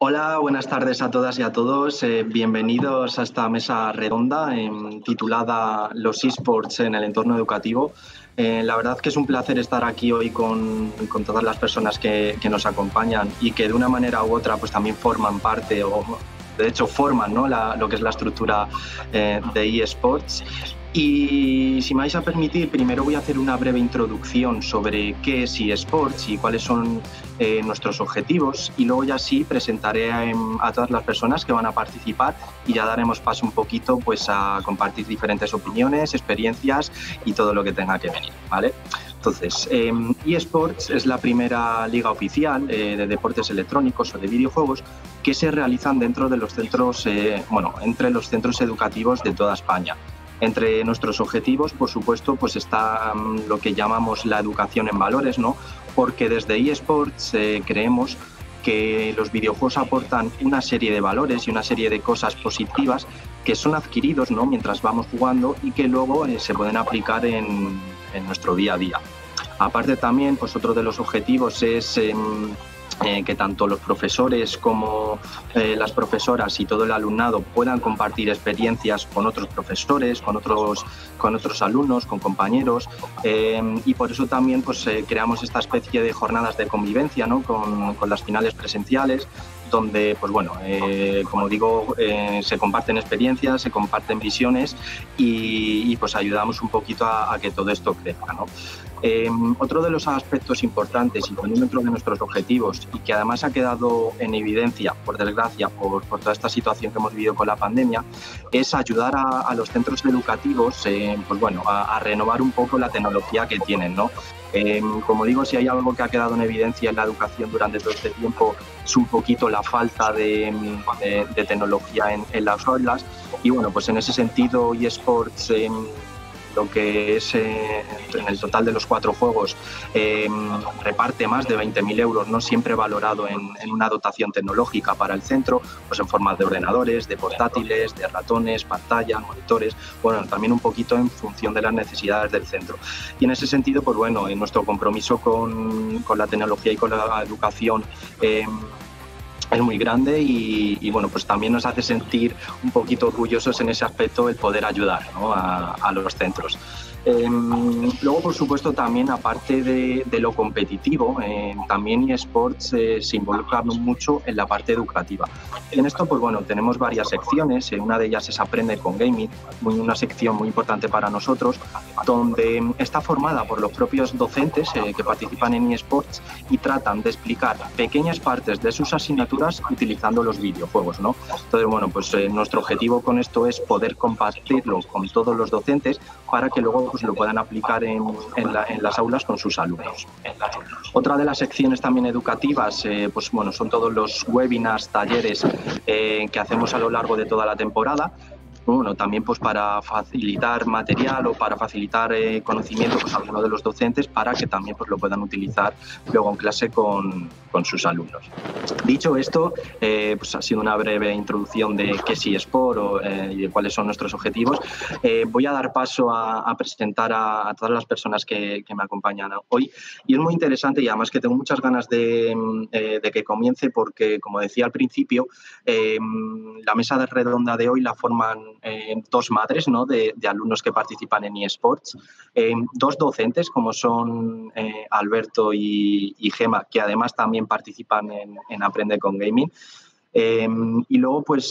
Hola, buenas tardes a todas y a todos. Bienvenidos a esta mesa redonda titulada Los eSports en el entorno educativo. La verdad que es un placer estar aquí hoy con todas las personas que nos acompañan y que de una manera u otra pues también forman parte o de hecho forman, ¿no? Lo que es la estructura de eSports. Y si me vais a permitir, primero voy a hacer una breve introducción sobre qué es eSports y cuáles son nuestros objetivos, y luego ya sí presentaré a todas las personas que van a participar y ya daremos paso un poquito pues a compartir diferentes opiniones, experiencias y todo lo que tenga que venir, ¿vale? Entonces, eSports es la primera liga oficial de deportes electrónicos o de videojuegos que se realizan dentro de los centros, entre los centros educativos de toda España. Entre nuestros objetivos, por supuesto, pues está lo que llamamos la educación en valores, ¿no? Porque desde eSports creemos que los videojuegos aportan una serie de valores y una serie de cosas positivas que son adquiridos, ¿no? Mientras vamos jugando y que luego se pueden aplicar en nuestro día a día. Aparte también, pues otro de los objetivos es que tanto los profesores como las profesoras y todo el alumnado puedan compartir experiencias con otros profesores, con otros alumnos, con compañeros, y por eso también pues, creamos esta especie de jornadas de convivencia, ¿no? con las finales presenciales, donde, pues bueno, como digo, se comparten experiencias, se comparten visiones y pues ayudamos un poquito a que todo esto crezca, ¿no? Otro de los aspectos importantes y también dentro de nuestros objetivos y que además ha quedado en evidencia, por desgracia, por toda esta situación que hemos vivido con la pandemia, es ayudar a los centros educativos a renovar un poco la tecnología que tienen, ¿no? Como digo, si hay algo que ha quedado en evidencia en la educación durante todo este tiempo es un poquito la falta de tecnología en las aulas, y bueno, pues en ese sentido eSports, lo que es en el total de los 4 juegos, reparte más de 20.000 euros, ¿no? Siempre valorado en una dotación tecnológica para el centro, pues en forma de ordenadores, de portátiles, de ratones, pantallas, monitores, bueno, también un poquito en función de las necesidades del centro. Y en ese sentido, pues bueno, en nuestro compromiso con la tecnología y con la educación es muy grande y bueno, pues también nos hace sentir un poquito orgullosos en ese aspecto el poder ayudar, ¿no? a los centros. Luego, por supuesto, también aparte de lo competitivo, también eSports se involucra mucho en la parte educativa. En esto, pues bueno, tenemos varias secciones. Una de ellas es Aprende con Gaming, una sección muy importante para nosotros, donde está formada por los propios docentes que participan en eSports y tratan de explicar pequeñas partes de sus asignaturas utilizando los videojuegos, ¿no? Entonces, bueno, pues nuestro objetivo con esto es poder compartirlo con todos los docentes para que luego pues, lo puedan aplicar en las aulas con sus alumnos. Otra de las secciones también educativas, pues bueno, son todos los webinars, talleres que hacemos a lo largo de toda la temporada. Bueno, también pues para facilitar material o para facilitar conocimiento pues, a algunos de los docentes para que también pues, lo puedan utilizar luego en clase con sus alumnos. Dicho esto, pues ha sido una breve introducción de qué es eSport y de cuáles son nuestros objetivos. Voy a dar paso a presentar a todas las personas que me acompañan hoy, y es muy interesante y además que tengo muchas ganas de que comience porque, como decía al principio, la mesa de redonda de hoy la forman 2 madres, ¿no? de alumnos que participan en eSports, 2 docentes como son Alberto y Gema, que además también participan en Aprende con Gaming, y luego pues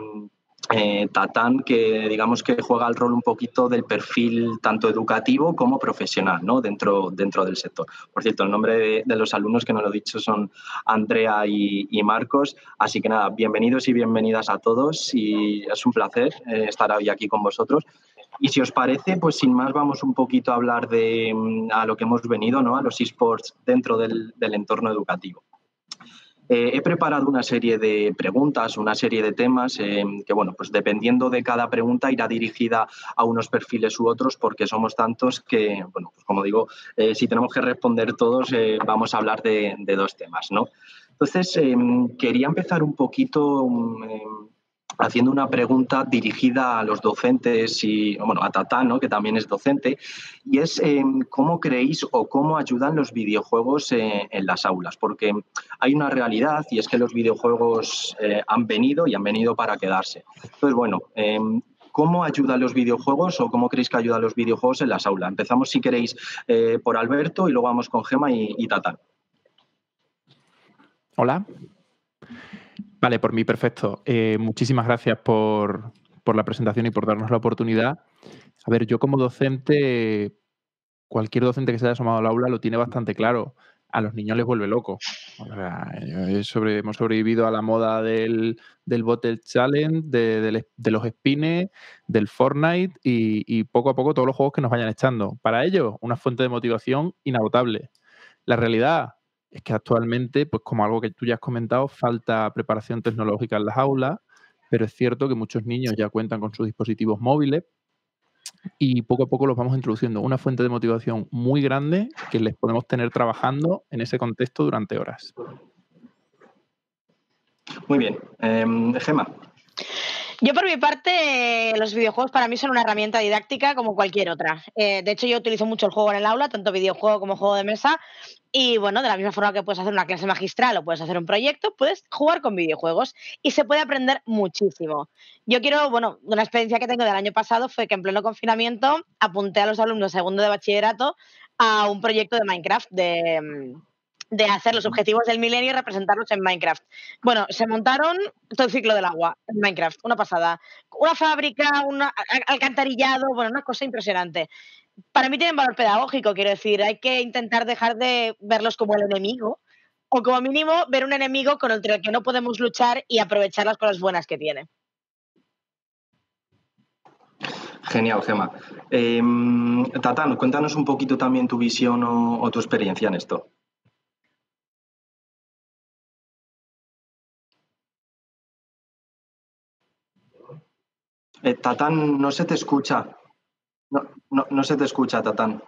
Tatán, que digamos que juega el rol un poquito del perfil tanto educativo como profesional, ¿no? dentro del sector. Por cierto, el nombre de los alumnos que nos lo he dicho son Andrea y Marcos, así que nada, bienvenidos y bienvenidas a todos y es un placer estar hoy aquí con vosotros. Y si os parece, pues sin más vamos un poquito a hablar a lo que hemos venido, ¿no? A los eSports dentro del entorno educativo. He preparado una serie de preguntas, una serie de temas que, bueno, pues dependiendo de cada pregunta irá dirigida a unos perfiles u otros porque somos tantos que, bueno, pues como digo, si tenemos que responder todos, vamos a hablar de 2 temas, ¿no? Entonces, quería empezar un poquito haciendo una pregunta dirigida a los docentes y, bueno, a Tatán, ¿no?, que también es docente, y es ¿cómo creéis o cómo ayudan los videojuegos en las aulas? Porque hay una realidad y es que los videojuegos han venido y han venido para quedarse. Entonces, bueno, ¿cómo ayudan los videojuegos o cómo creéis que ayudan los videojuegos en las aulas? Empezamos, si queréis, por Alberto y luego vamos con Gema y Tatán. Hola. Vale, por mí perfecto. Muchísimas gracias por la presentación y por darnos la oportunidad. A ver, yo como docente, cualquier docente que se haya asomado al aula lo tiene bastante claro. A los niños les vuelve loco. O sea, hemos sobrevivido a la moda del Bottle Challenge, de los spines, del Fortnite y poco a poco todos los juegos que nos vayan echando. Para ellos, una fuente de motivación inagotable. La realidad es que actualmente, pues como algo que tú ya has comentado, falta preparación tecnológica en las aulas, pero es cierto que muchos niños ya cuentan con sus dispositivos móviles y poco a poco los vamos introduciendo. Una fuente de motivación muy grande que les podemos tener trabajando en ese contexto durante horas. Muy bien. Gema. Yo, por mi parte, los videojuegos para mí son una herramienta didáctica como cualquier otra. De hecho, yo utilizo mucho el juego en el aula, tanto videojuego como juego de mesa. Y bueno, de la misma forma que puedes hacer una clase magistral o puedes hacer un proyecto, puedes jugar con videojuegos y se puede aprender muchísimo. Yo quiero, bueno, una experiencia que tengo del año pasado fue que en pleno confinamiento apunté a los alumnos de segundo de bachillerato a un proyecto de Minecraft, de hacer los objetivos del milenio y representarlos en Minecraft. Bueno, se montaron todo el ciclo del agua en Minecraft, una pasada. Una fábrica, un alcantarillado, bueno, una cosa impresionante. Para mí tienen valor pedagógico, quiero decir, hay que intentar dejar de verlos como el enemigo, o como mínimo ver un enemigo contra el que no podemos luchar y aprovechar las cosas buenas que tiene. Genial, Gema. Tatán, cuéntanos un poquito también tu visión o tu experiencia en esto. Tatán, no se te escucha. No se te escucha, Tatán.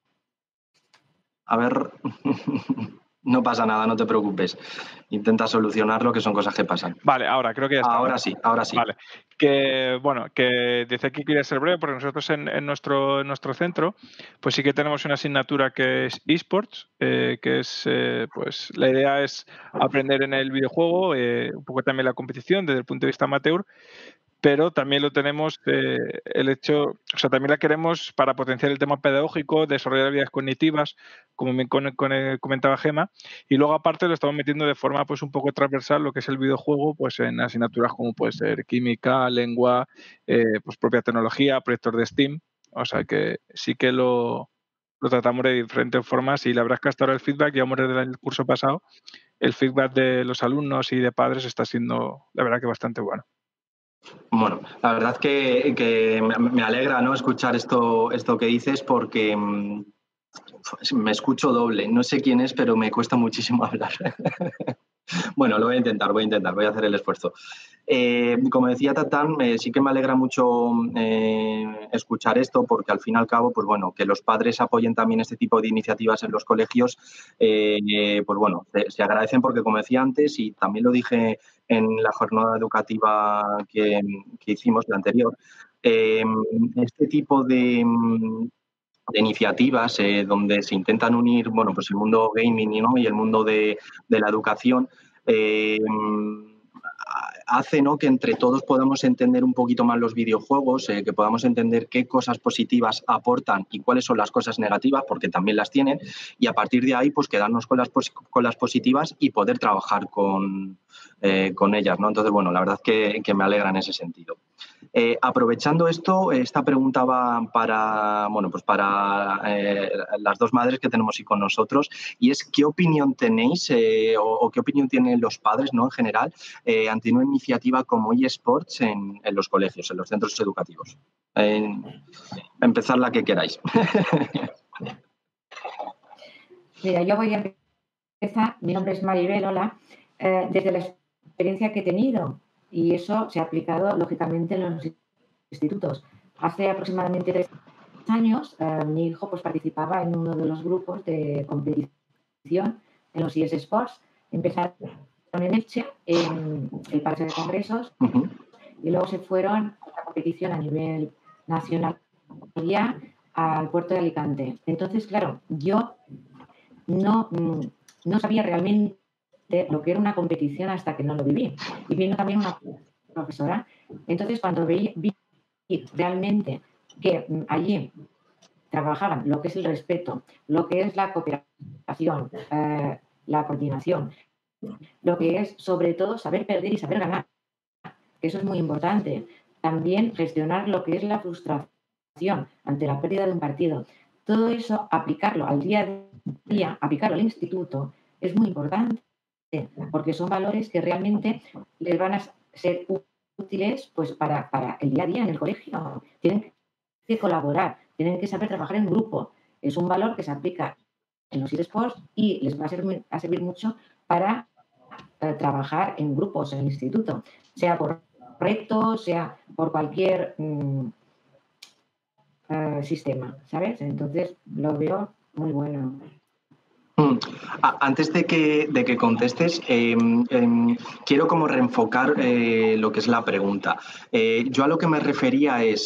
A ver, no pasa nada, no te preocupes. Intenta solucionarlo, que son cosas que pasan. Vale, ahora creo que ya está. Ahora sí, ahora sí. Vale. Que bueno, que dice que quería ser breve, porque nosotros en nuestro centro, pues sí que tenemos una asignatura que es eSports, que es, pues la idea es aprender en el videojuego, un poco también la competición desde el punto de vista amateur, pero también lo tenemos el hecho, o sea, también la queremos para potenciar el tema pedagógico, desarrollar habilidades cognitivas, como me comentaba Gema, y luego aparte lo estamos metiendo de forma pues un poco transversal lo que es el videojuego, pues en asignaturas como puede ser química, lengua, pues propia tecnología, proyectos de STEAM, o sea que sí que lo tratamos de diferentes formas y la verdad es que hasta ahora el feedback, llevamos desde el curso pasado, el feedback de los alumnos y de padres está siendo, la verdad que bastante bueno. Bueno, la verdad que me alegra, ¿no?, escuchar esto que dices porque me escucho doble. No sé quién es, pero me cuesta muchísimo hablar. Bueno, lo voy a intentar, voy a hacer el esfuerzo. Como decía Tatán, sí que me alegra mucho escuchar esto porque al fin y al cabo, pues bueno, que los padres apoyen también este tipo de iniciativas en los colegios, pues bueno, se agradecen porque, como decía antes, y también lo dije en la jornada educativa que hicimos, la anterior, este tipo de iniciativas donde se intentan unir, bueno, pues el mundo gaming, ¿no?, y el mundo de la educación, hace, ¿no?, que entre todos podamos entender un poquito más los videojuegos, que podamos entender qué cosas positivas aportan y cuáles son las cosas negativas, porque también las tienen, y a partir de ahí pues quedarnos con las positivas y poder trabajar con ellas, ¿no? Entonces, bueno, la verdad que me alegra en ese sentido. Aprovechando esto, esta pregunta va para, bueno, pues para las dos madres que tenemos aquí con nosotros, y es ¿qué opinión tenéis o qué opinión tienen los padres, ¿no?, en general ante una iniciativa como eSports en los colegios, en los centros educativos? Empezar la que queráis. Mira, yo voy a empezar. Mi nombre es Maribel, hola. Desde la experiencia que he tenido, y eso se ha aplicado lógicamente en los institutos. Hace aproximadamente 3 años, mi hijo pues participaba en uno de los grupos de competición en los eSports. Empezaron en Elche, en el Parque de Congresos, y luego se fueron a la competición a nivel nacional ya al puerto de Alicante. Entonces, claro, yo no sabía realmente lo que era una competición hasta que no lo viví. Y vino también una profesora. Entonces, cuando vi realmente que allí trabajaban lo que es el respeto, lo que es la cooperación, la coordinación, lo que es sobre todo saber perder y saber ganar, que eso es muy importante. También gestionar lo que es la frustración ante la pérdida de un partido. Todo eso, aplicarlo al día a día, aplicarlo al instituto, es muy importante, porque son valores que realmente les van a ser útiles pues, para el día a día en el colegio. Tienen que colaborar, tienen que saber trabajar en grupo. Es un valor que se aplica en los eSports y les va a servir mucho para trabajar en grupos en el instituto, sea por retos, sea por cualquier sistema, ¿sabes? Entonces lo veo muy bueno. Antes de que contestes, quiero como reenfocar lo que es la pregunta. Yo a lo que me refería es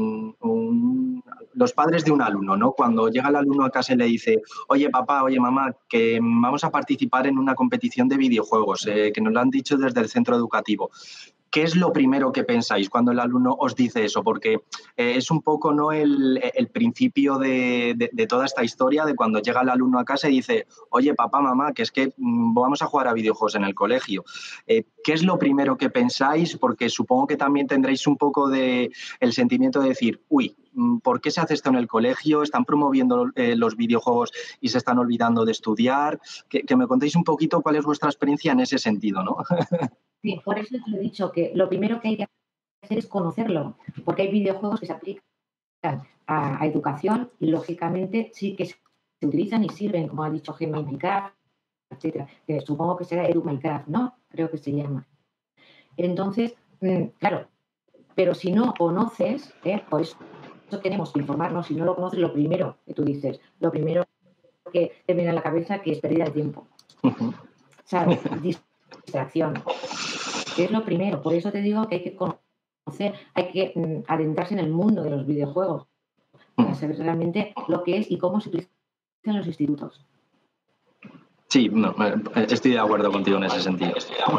los padres de un alumno, ¿no? Cuando llega el alumno a casa y le dice, oye papá, oye mamá, que vamos a participar en una competición de videojuegos, que nos lo han dicho desde el centro educativo. ¿Qué es lo primero que pensáis cuando el alumno os dice eso? Porque es un poco, ¿no?, el principio de toda esta historia, de cuando llega el alumno a casa y dice, oye, papá, mamá, que es que vamos a jugar a videojuegos en el colegio. ¿Qué es lo primero que pensáis? Porque supongo que también tendréis un poco el sentimiento de decir, uy, ¿por qué se hace esto en el colegio? ¿Están promoviendo los videojuegos y se están olvidando de estudiar? Que me contéis un poquito cuál es vuestra experiencia en ese sentido, ¿no? Sí, por eso te he dicho que lo primero que hay que hacer es conocerlo, porque hay videojuegos que se aplican a educación y, lógicamente, sí que se utilizan y sirven, como ha dicho Gemma, Minecraft, etcétera, que supongo que será Edu Minecraft, ¿no? Creo que se llama. Entonces, claro, pero si no conoces, por eso tenemos que informarnos. Si no lo conoces, lo primero que tú dices, lo primero que te viene a la cabeza, que es pérdida de tiempo. ¿Sabes? Distracción. Es lo primero. Por eso te digo que hay que conocer, hay que adentrarse en el mundo de los videojuegos para saber realmente lo que es y cómo se utiliza en los institutos. Sí, no, estoy de acuerdo contigo en ese sentido.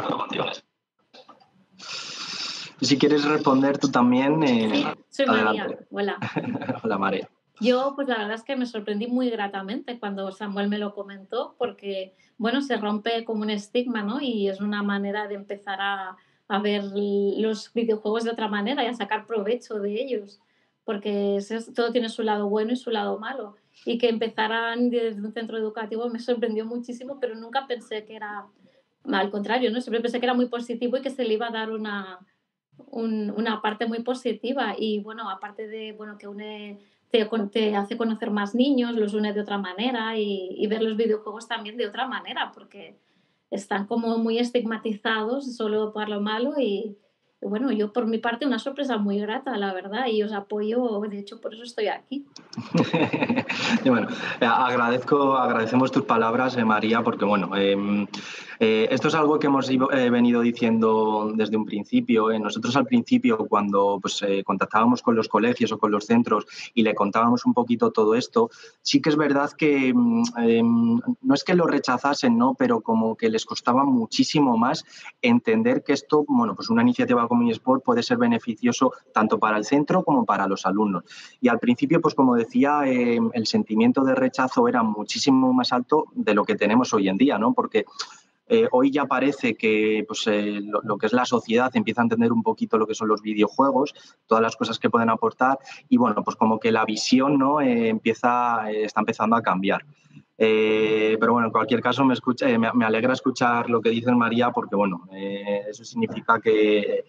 Si quieres responder tú también. Sí, soy adelante. María. Hola. Hola, María. Yo, pues la verdad es que me sorprendí muy gratamente cuando Samuel me lo comentó, porque, bueno, se rompe como un estigma, ¿no? Y es una manera de empezar a ver los videojuegos de otra manera y a sacar provecho de ellos, porque todo tiene su lado bueno y su lado malo. Y que empezaran desde un centro educativo me sorprendió muchísimo, pero nunca pensé que era al contrario, ¿no? Siempre pensé que era muy positivo y que se le iba a dar una parte muy positiva. Y bueno, aparte de bueno, que te hace conocer más niños, los une de otra manera y ver los videojuegos también de otra manera, porque están como muy estigmatizados solo por lo malo y bueno, yo por mi parte una sorpresa muy grata, la verdad, y os apoyo, de hecho por eso estoy aquí. Y bueno, agradecemos tus palabras, María, porque bueno, esto es algo que hemos venido diciendo desde un principio. Nosotros al principio, cuando contactábamos con los colegios o con los centros y le contábamos un poquito todo esto, sí que es verdad que no es que lo rechazasen, ¿no?, pero como que les costaba muchísimo más entender que esto, bueno, pues una iniciativa como eSport puede ser beneficioso tanto para el centro como para los alumnos. Y al principio, pues como decía, el sentimiento de rechazo era muchísimo más alto de lo que tenemos hoy en día, ¿no? Porque hoy ya parece que pues, lo que es la sociedad empieza a entender un poquito lo que son los videojuegos, todas las cosas que pueden aportar y bueno, pues como que la visión, ¿no?, está empezando a cambiar. Pero bueno, en cualquier caso me alegra escuchar lo que dice María porque bueno, eso significa que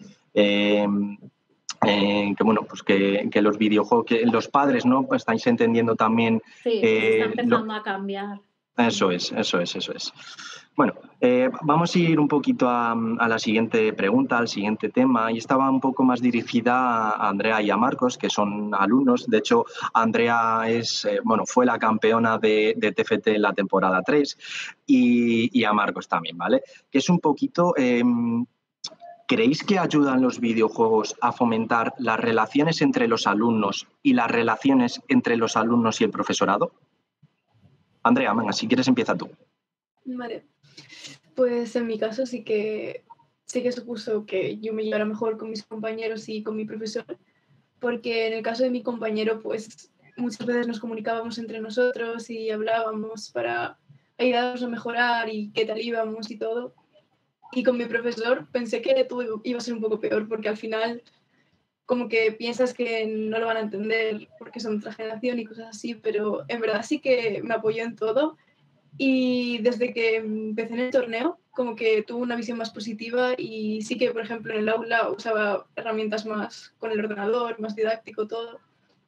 bueno, pues que los videojuegos, que los padres, ¿no?, pues estáis entendiendo también. Sí, se está empezando a cambiar. Eso es. Bueno, vamos a ir un poquito a la siguiente pregunta, al siguiente tema, y estaba un poco más dirigida a Andrea y a Marcos, que son alumnos. De hecho, Andrea fue la campeona de TFT en la temporada 3 y a Marcos también, ¿vale? Que es un poquito ¿creéis que ayudan los videojuegos a fomentar las relaciones entre los alumnos y las relaciones entre los alumnos y el profesorado? Andrea, venga, si quieres empieza tú. Vale, pues en mi caso sí que supuso que yo me llevara mejor con mis compañeros y con mi profesor, porque en el caso de mi compañero, pues muchas veces nos comunicábamos entre nosotros y hablábamos para ayudarnos a mejorar y qué tal íbamos y todo. Y con mi profesor pensé que todo iba a ser un poco peor, porque al final como que piensas que no lo van a entender porque son otra generación y cosas así, pero en verdad sí que me apoyó en todo. Y desde que empecé en el torneo, como que tuvo una visión más positiva y sí que, por ejemplo, en el aula usaba herramientas más con el ordenador, más didáctico, todo.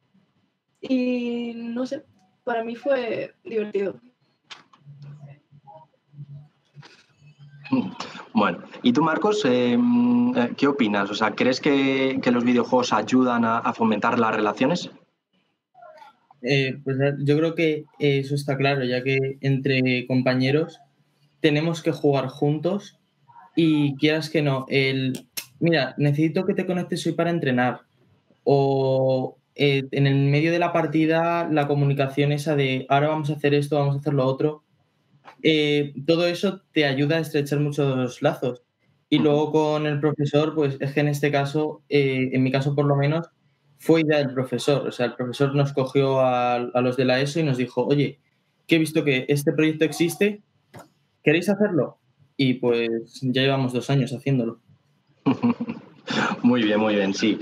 Y no sé, para mí fue divertido. Bueno, ¿y tú, Marcos, qué opinas? O sea, ¿crees que los videojuegos ayudan a fomentar las relaciones? Pues yo creo que eso está claro, ya que entre compañeros tenemos que jugar juntos y quieras que no, mira, necesito que te conectes hoy para entrenar, o en el medio de la partida la comunicación esa de ahora vamos a hacer esto, vamos a hacer lo otro, todo eso te ayuda a estrechar muchos lazos. Y luego con el profesor, pues es que en este caso, en mi caso por lo menos, fue idea del profesor. O sea, el profesor nos cogió a los de la ESO y nos dijo, oye, que he visto que este proyecto existe, ¿queréis hacerlo? Y pues ya llevamos 2 años haciéndolo. Muy bien, sí.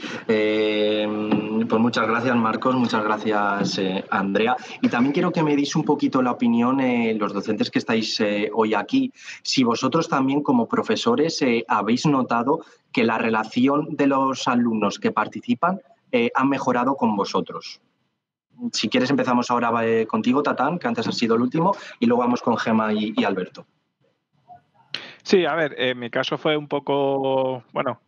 Pues muchas gracias, Marcos, muchas gracias, Andrea. Y también quiero que me deis un poquito la opinión, los docentes que estáis hoy aquí, si vosotros también como profesores habéis notado que la relación de los alumnos que participan ha mejorado con vosotros. Si quieres empezamos ahora contigo, Tatán, que antes has sido el último, y luego vamos con Gemma y Alberto. Sí, a ver, en mi caso fue un poco, bueno,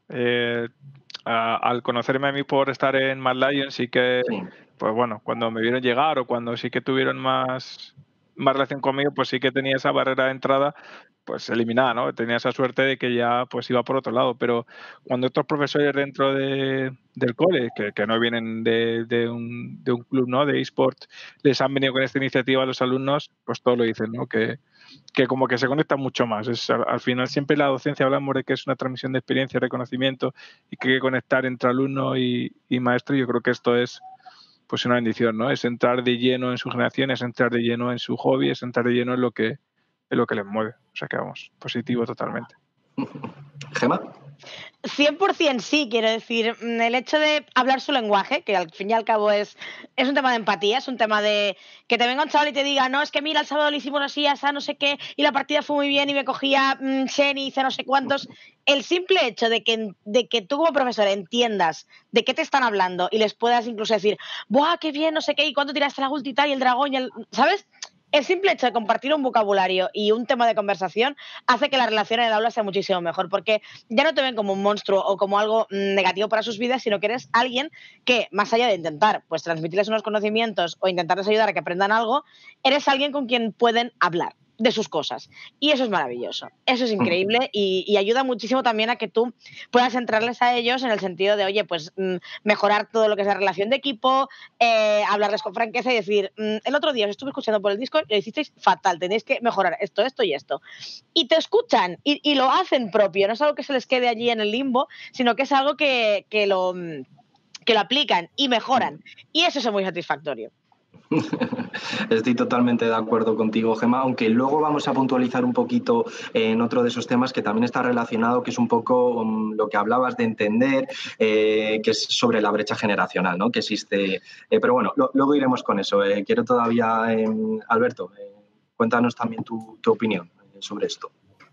al conocerme a mí por estar en Mad Lions, sí que, pues bueno, cuando me vieron llegar o cuando sí que tuvieron más relación conmigo, pues sí que tenía esa barrera de entrada pues eliminada, ¿no? Tenía esa suerte de que ya pues iba por otro lado, pero cuando otros profesores dentro del cole, que no vienen de un club, ¿no? De eSports, les han venido con esta iniciativa a los alumnos, pues todo lo dicen, ¿no? Que como que se conecta mucho más. Al final siempre la docencia hablamos de que es una transmisión de experiencia, reconocimiento y que hay que conectar entre alumno y maestro. Yo creo que esto es pues una bendición, ¿no? Es entrar de lleno en su generación, es entrar de lleno en su hobby, es entrar de lleno en lo que les mueve. O sea que vamos, positivo totalmente. ¿Gemma? 100% sí, quiero decir, el hecho de hablar su lenguaje, que al fin y al cabo es un tema de empatía, es un tema de que te venga un chaval y te diga, no, es que mira, el sábado lo hicimos así, así, no sé qué, y la partida fue muy bien y me cogía Shen y hice no sé cuántos. El simple hecho de que tú como profesor entiendas de qué te están hablando y les puedas incluso decir, ¡buah, qué bien, no sé qué, y cuándo tiraste la ulti y el dragón, ¿sabes? El simple hecho de compartir un vocabulario y un tema de conversación hace que la relación en el aula sea muchísimo mejor, porque ya no te ven como un monstruo o como algo negativo para sus vidas, sino que eres alguien que, más allá de intentar pues transmitirles unos conocimientos o intentarles ayudar a que aprendan algo, eres alguien con quien pueden hablar de sus cosas. Y eso es maravilloso, eso es increíble y ayuda muchísimo también a que tú puedas entrarles a ellos en el sentido de, oye, pues mejorar todo lo que es la relación de equipo, hablarles con franqueza y decir, el otro día os estuve escuchando por el Discord y lo hicisteis fatal, tenéis que mejorar esto, esto y esto. Y te escuchan y lo hacen propio, no es algo que se les quede allí en el limbo, sino que es algo que lo aplican y mejoran. Y eso es muy satisfactorio. Estoy totalmente de acuerdo contigo, Gemma, aunque luego vamos a puntualizar un poquito en otro de esos temas que también está relacionado, que es un poco lo que hablabas de entender, que es sobre la brecha generacional, ¿no? Que existe. Pero bueno, luego iremos con eso. Quiero todavía, Alberto, cuéntanos también tu opinión sobre esto.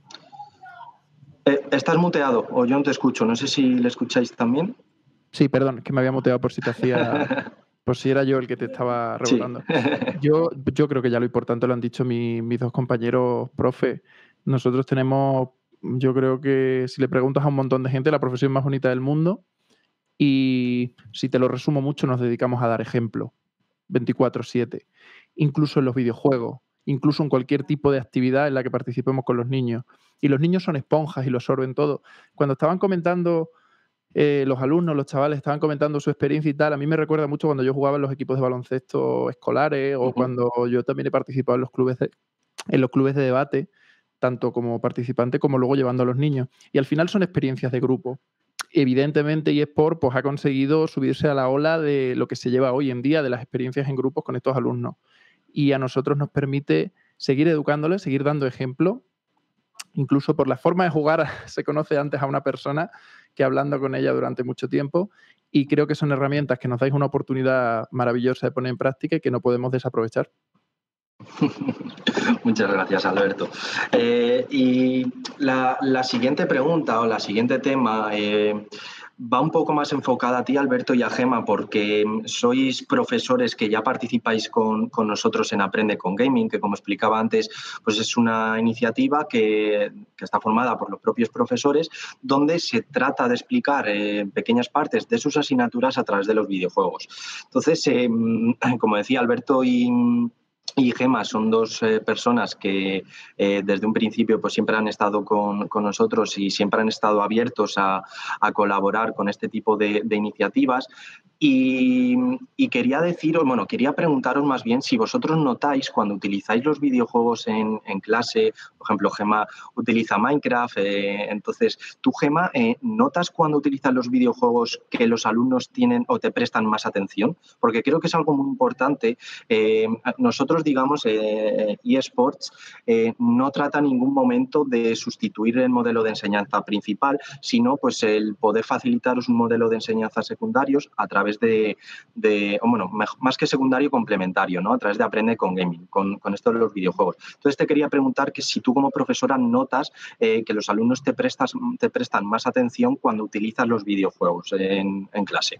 Estás muteado o yo no te escucho. No sé si le escucháis también. Sí, perdón, que me había muteado por si te hacía... Por si era yo el que te estaba rebotando. Sí. Yo creo que ya lo importante lo han dicho mis dos compañeros, profe. Nosotros tenemos, yo creo que si le preguntas a un montón de gente, la profesión más bonita del mundo. Y si te lo resumo mucho, nos dedicamos a dar ejemplo 24/7. Incluso en los videojuegos. incluso en cualquier tipo de actividad en la que participemos con los niños. Y los niños son esponjas y lo absorben todo. Cuando estaban comentando los alumnos, los chavales estaban comentando su experiencia y tal, a mí me recuerda mucho cuando yo jugaba en los equipos de baloncesto escolares o cuando yo también he participado en los clubes de debate, tanto como participante como luego llevando a los niños. Y al final son experiencias de grupo. Evidentemente, eSport pues, ha conseguido subirse a la ola de lo que se lleva hoy en día, de las experiencias en grupos con estos alumnos. Y a nosotros nos permite seguir educándoles, seguir dando ejemplo. Incluso por la forma de jugar se conoce antes a una persona que hablando con ella durante mucho tiempo, y creo que son herramientas que nos dais una oportunidad maravillosa de poner en práctica y que no podemos desaprovechar. Muchas gracias, Alberto. Y la siguiente pregunta o la siguiente tema va un poco más enfocada a ti, Alberto, y a Gemma, porque sois profesores que ya participáis con nosotros en Aprende con Gaming, que como explicaba antes, pues es una iniciativa que está formada por los propios profesores, donde se trata de explicar pequeñas partes de sus asignaturas a través de los videojuegos. Entonces, como decía Alberto y Gemma son dos personas que desde un principio pues siempre han estado con nosotros y siempre han estado abiertos a colaborar con este tipo de iniciativas. Y quería quería preguntaros más bien si vosotros notáis cuando utilizáis los videojuegos en clase, por ejemplo, Gemma utiliza Minecraft, entonces tú, Gemma, ¿notas cuando utilizas los videojuegos que los alumnos tienen o te prestan más atención? Porque creo que es algo muy importante. Nosotros, digamos, eSports no trata en ningún momento de sustituir el modelo de enseñanza principal, sino pues el poder facilitaros un modelo de enseñanza secundarios a través más que secundario, complementario, ¿no? A través de Aprende con Gaming, con esto de los videojuegos. Entonces te quería preguntar que si tú como profesora notas que los alumnos te prestan más atención cuando utilizas los videojuegos en clase.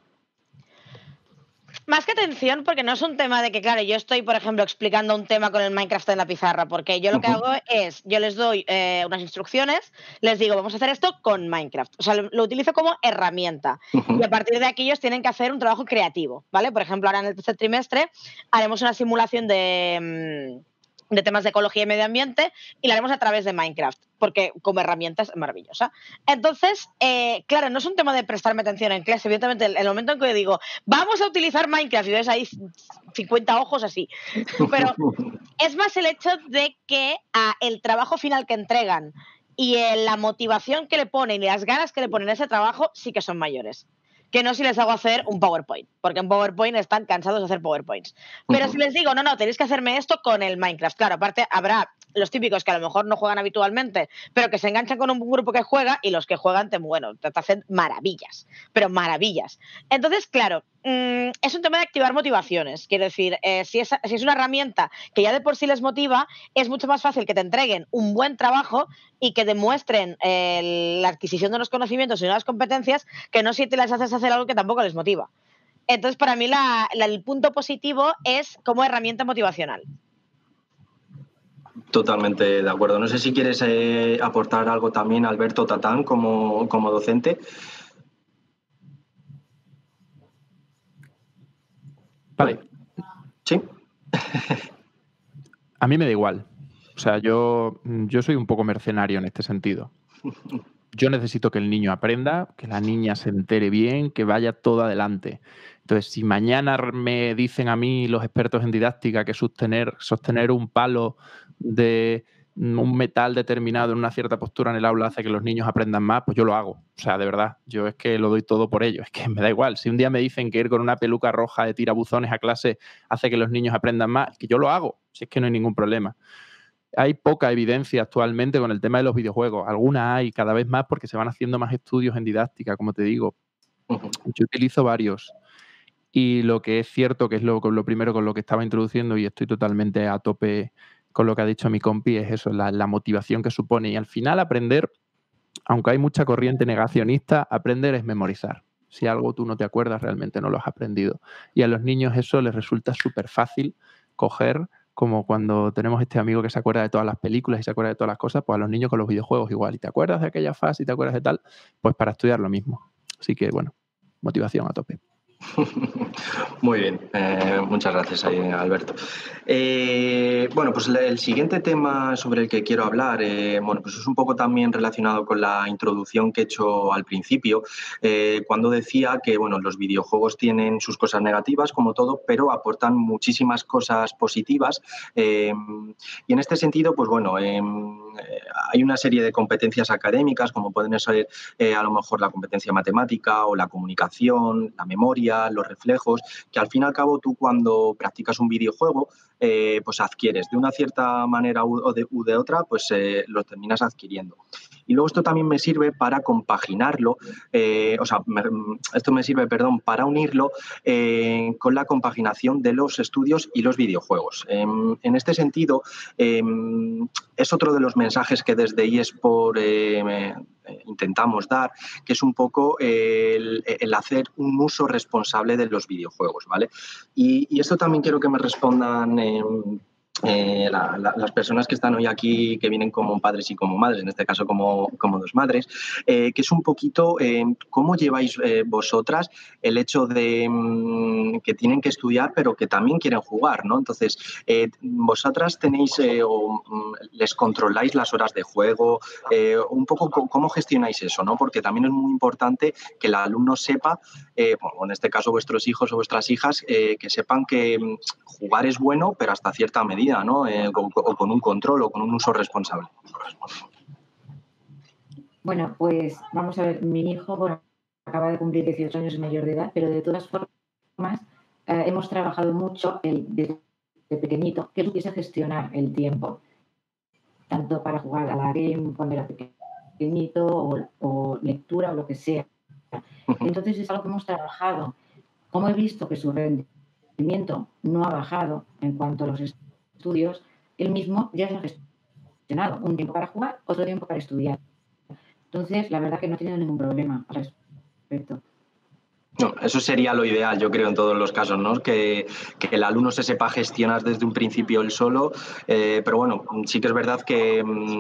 Más que atención, porque no es un tema de que, claro, yo estoy, por ejemplo, explicando un tema con el Minecraft en la pizarra, porque yo lo que hago es, yo les doy unas instrucciones, les digo, vamos a hacer esto con Minecraft. O sea, lo utilizo como herramienta. Y a partir de aquí ellos tienen que hacer un trabajo creativo, ¿vale? Por ejemplo, ahora en el tercer trimestre haremos una simulación de temas de ecología y medio ambiente y la haremos a través de Minecraft, porque como herramienta es maravillosa. Entonces, claro, no es un tema de prestarme atención en clase, evidentemente, el momento en que yo digo, vamos a utilizar Minecraft, y ves ahí 50 ojos así, pero es más el hecho de que el trabajo final que entregan y la motivación que le ponen y las ganas que le ponen a ese trabajo sí que son mayores. Que no si les hago hacer un PowerPoint, porque en PowerPoint están cansados de hacer PowerPoints. Pero si les digo, no, tenéis que hacerme esto con el Minecraft. Claro, aparte habrá los típicos que a lo mejor no juegan habitualmente, pero que se enganchan con un grupo que juega y los que juegan te hacen maravillas, pero maravillas. Entonces, claro, es un tema de activar motivaciones. Quiero decir, si es una herramienta que ya de por sí les motiva, es mucho más fácil que te entreguen un buen trabajo y que demuestren la adquisición de unos conocimientos y unas competencias que no si te las haces hacer algo que tampoco les motiva. Entonces, para mí el punto positivo es como herramienta motivacional. Totalmente de acuerdo. No sé si quieres aportar algo también, Alberto Tatán, como docente. Vale. ¿Sí? A mí me da igual. O sea, yo soy un poco mercenario en este sentido. Yo necesito que el niño aprenda, que la niña se entere bien, que vaya todo adelante. Entonces, si mañana me dicen a mí los expertos en didáctica que sostener un palo de un metal determinado en una cierta postura en el aula hace que los niños aprendan más, pues yo lo hago. O sea, de verdad, yo es que lo doy todo por ello. Es que me da igual. Si un día me dicen que ir con una peluca roja de tirabuzones a clase hace que los niños aprendan más, es que yo lo hago. Si es que no hay ningún problema. Hay poca evidencia actualmente con el tema de los videojuegos. Alguna hay, cada vez más, porque se van haciendo más estudios en didáctica, como te digo. Yo utilizo varios. Y lo que es cierto, que es lo primero con lo que estaba introduciendo, y estoy totalmente a tope con lo que ha dicho mi compi, es eso, la motivación que supone. Y al final aprender, aunque hay mucha corriente negacionista, aprender es memorizar. Si algo tú no te acuerdas, realmente no lo has aprendido. Y a los niños eso les resulta súper fácil coger, como cuando tenemos este amigo que se acuerda de todas las películas y se acuerda de todas las cosas, pues a los niños con los videojuegos igual. ¿Y te acuerdas de aquella fase y te acuerdas de tal? Pues para estudiar lo mismo. Así que, bueno, motivación a tope. Muy bien, muchas gracias, Alberto. Bueno, pues el siguiente tema sobre el que quiero hablar, bueno, pues es un poco también relacionado con la introducción que he hecho al principio, cuando decía que, bueno, los videojuegos tienen sus cosas negativas, como todo, pero aportan muchísimas cosas positivas. Y en este sentido, pues bueno, hay una serie de competencias académicas, como pueden ser a lo mejor la competencia matemática o la comunicación, la memoria, los reflejos, que al fin y al cabo tú cuando practicas un videojuego, pues adquieres de una cierta manera u de otra, pues lo terminas adquiriendo. Y luego esto también me sirve para compaginarlo, esto me sirve, perdón, para unirlo con la compaginación de los estudios y los videojuegos. En este sentido, es otro de los mensajes que desde eSport intentamos dar, que es un poco el hacer un uso responsable de los videojuegos, ¿vale? Y esto también quiero que me respondan las personas que están hoy aquí, que vienen como padres y como madres, en este caso como dos madres, que es un poquito cómo lleváis vosotras el hecho de que tienen que estudiar, pero que también quieren jugar, ¿no? Entonces, vosotras tenéis les controláis las horas de juego, un poco cómo gestionáis eso, ¿no? Porque también es muy importante que el alumno sepa, bueno, en este caso vuestros hijos o vuestras hijas, que sepan que jugar es bueno, pero hasta cierta medida, ¿no? O con un control o con un uso responsable. Bueno, pues vamos a ver, mi hijo, bueno, acaba de cumplir 18 años, mayor de edad, pero de todas formas hemos trabajado mucho desde pequeñito que supiese gestionar el tiempo, tanto para jugar a la game cuando era pequeñito o lectura o lo que sea. Entonces es algo que hemos trabajado. Como he visto que su rendimiento no ha bajado en cuanto a los estudios, él mismo ya se ha gestionado un tiempo para jugar, otro tiempo para estudiar. Entonces, la verdad que no he tenido ningún problema al respecto. No, eso sería lo ideal, yo creo, en todos los casos, ¿no? Que el alumno se sepa gestionar desde un principio él solo, pero bueno, sí que es verdad que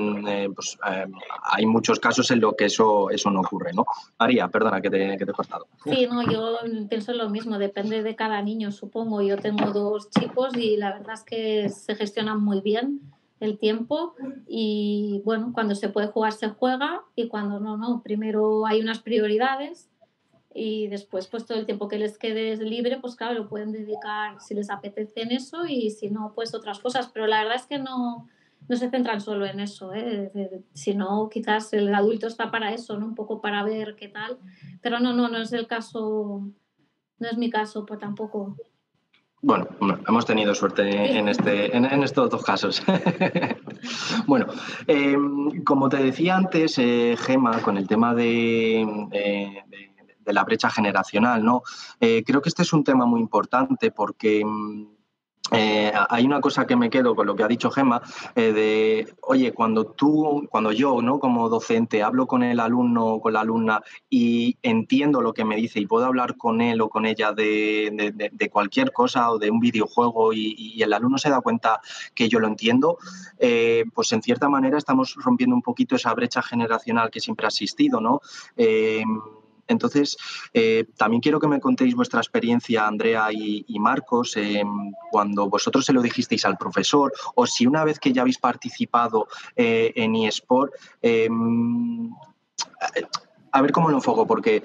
hay muchos casos en los que eso no ocurre, ¿no? María, perdona que te he cortado. Sí, no, yo pienso lo mismo, depende de cada niño, supongo. Yo tengo 2 chicos y la verdad es que se gestionan muy bien el tiempo y bueno, cuando se puede jugar se juega y cuando no. Primero hay unas prioridades y después pues todo el tiempo que les quede libre, pues claro, lo pueden dedicar si les apetece en eso y si no, pues otras cosas. Pero la verdad es que no se centran solo en eso, si no, quizás el adulto está para eso, ¿no? Un poco para ver qué tal. Pero no es el caso, no es mi caso, pues tampoco. Bueno, hemos tenido suerte en estos 2 casos. Bueno, como te decía antes, Gemma, con el tema de la brecha generacional, ¿no? Creo que este es un tema muy importante porque hay una cosa que me quedo con lo que ha dicho Gemma, oye, cuando yo, ¿no? Como docente, hablo con el alumno o con la alumna y entiendo lo que me dice y puedo hablar con él o con ella de cualquier cosa o de un videojuego y el alumno se da cuenta que yo lo entiendo, pues en cierta manera estamos rompiendo un poquito esa brecha generacional que siempre ha existido, ¿no? Entonces, también quiero que me contéis vuestra experiencia, Andrea y Marcos, cuando vosotros se lo dijisteis al profesor o si una vez que ya habéis participado en eSport, a ver cómo lo enfoco, porque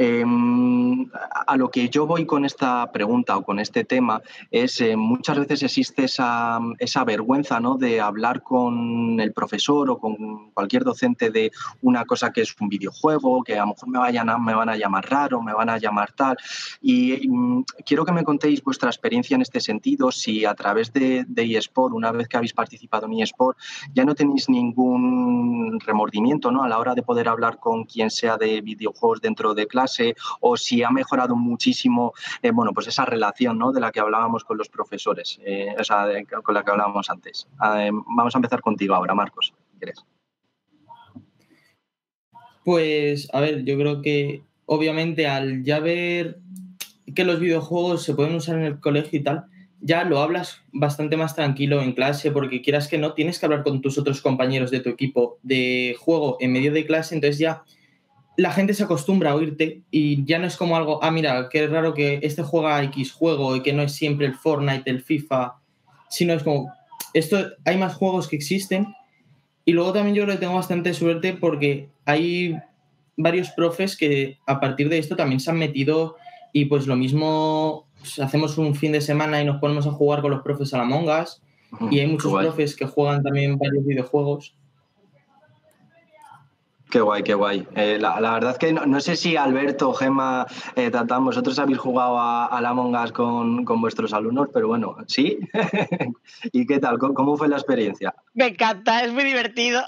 a lo que yo voy con esta pregunta o con este tema es muchas veces existe esa vergüenza, ¿no? De hablar con el profesor o con cualquier docente de una cosa que es un videojuego, que a lo mejor me van a llamar raro, me van a llamar tal. Y quiero que me contéis vuestra experiencia en este sentido, si a través de eSport, una vez que habéis participado en eSport, ya no tenéis ningún remordimiento, ¿no? A la hora de poder hablar con quien sea de videojuegos dentro de clase o si ha mejorado muchísimo pues esa relación, ¿no? De la que hablábamos con los profesores, con la que hablábamos antes. Vamos a empezar contigo ahora, Marcos, si quieres. Pues, a ver, yo creo que obviamente al ya ver que los videojuegos se pueden usar en el colegio y tal, ya lo hablas bastante más tranquilo en clase porque quieras que no, tienes que hablar con tus otros compañeros de tu equipo de juego en medio de clase, entonces ya la gente se acostumbra a oírte y ya no es como algo, mira, qué raro que este juega X juego y que no es siempre el Fortnite, el FIFA, sino es como, hay más juegos que existen. Y luego también yo creo que tengo bastante suerte porque hay varios profes que a partir de esto también se han metido y pues lo mismo, pues, hacemos un fin de semana y nos ponemos a jugar con los profes a la Among Us y hay muchos profes que juegan también varios videojuegos. Qué guay, qué guay. La verdad es que no sé si Alberto, Gemma, Tatán, vosotros habéis jugado a la Among Us con vuestros alumnos, pero bueno, ¿sí? ¿Y qué tal? ¿Cómo fue la experiencia? Me encanta, es muy divertido.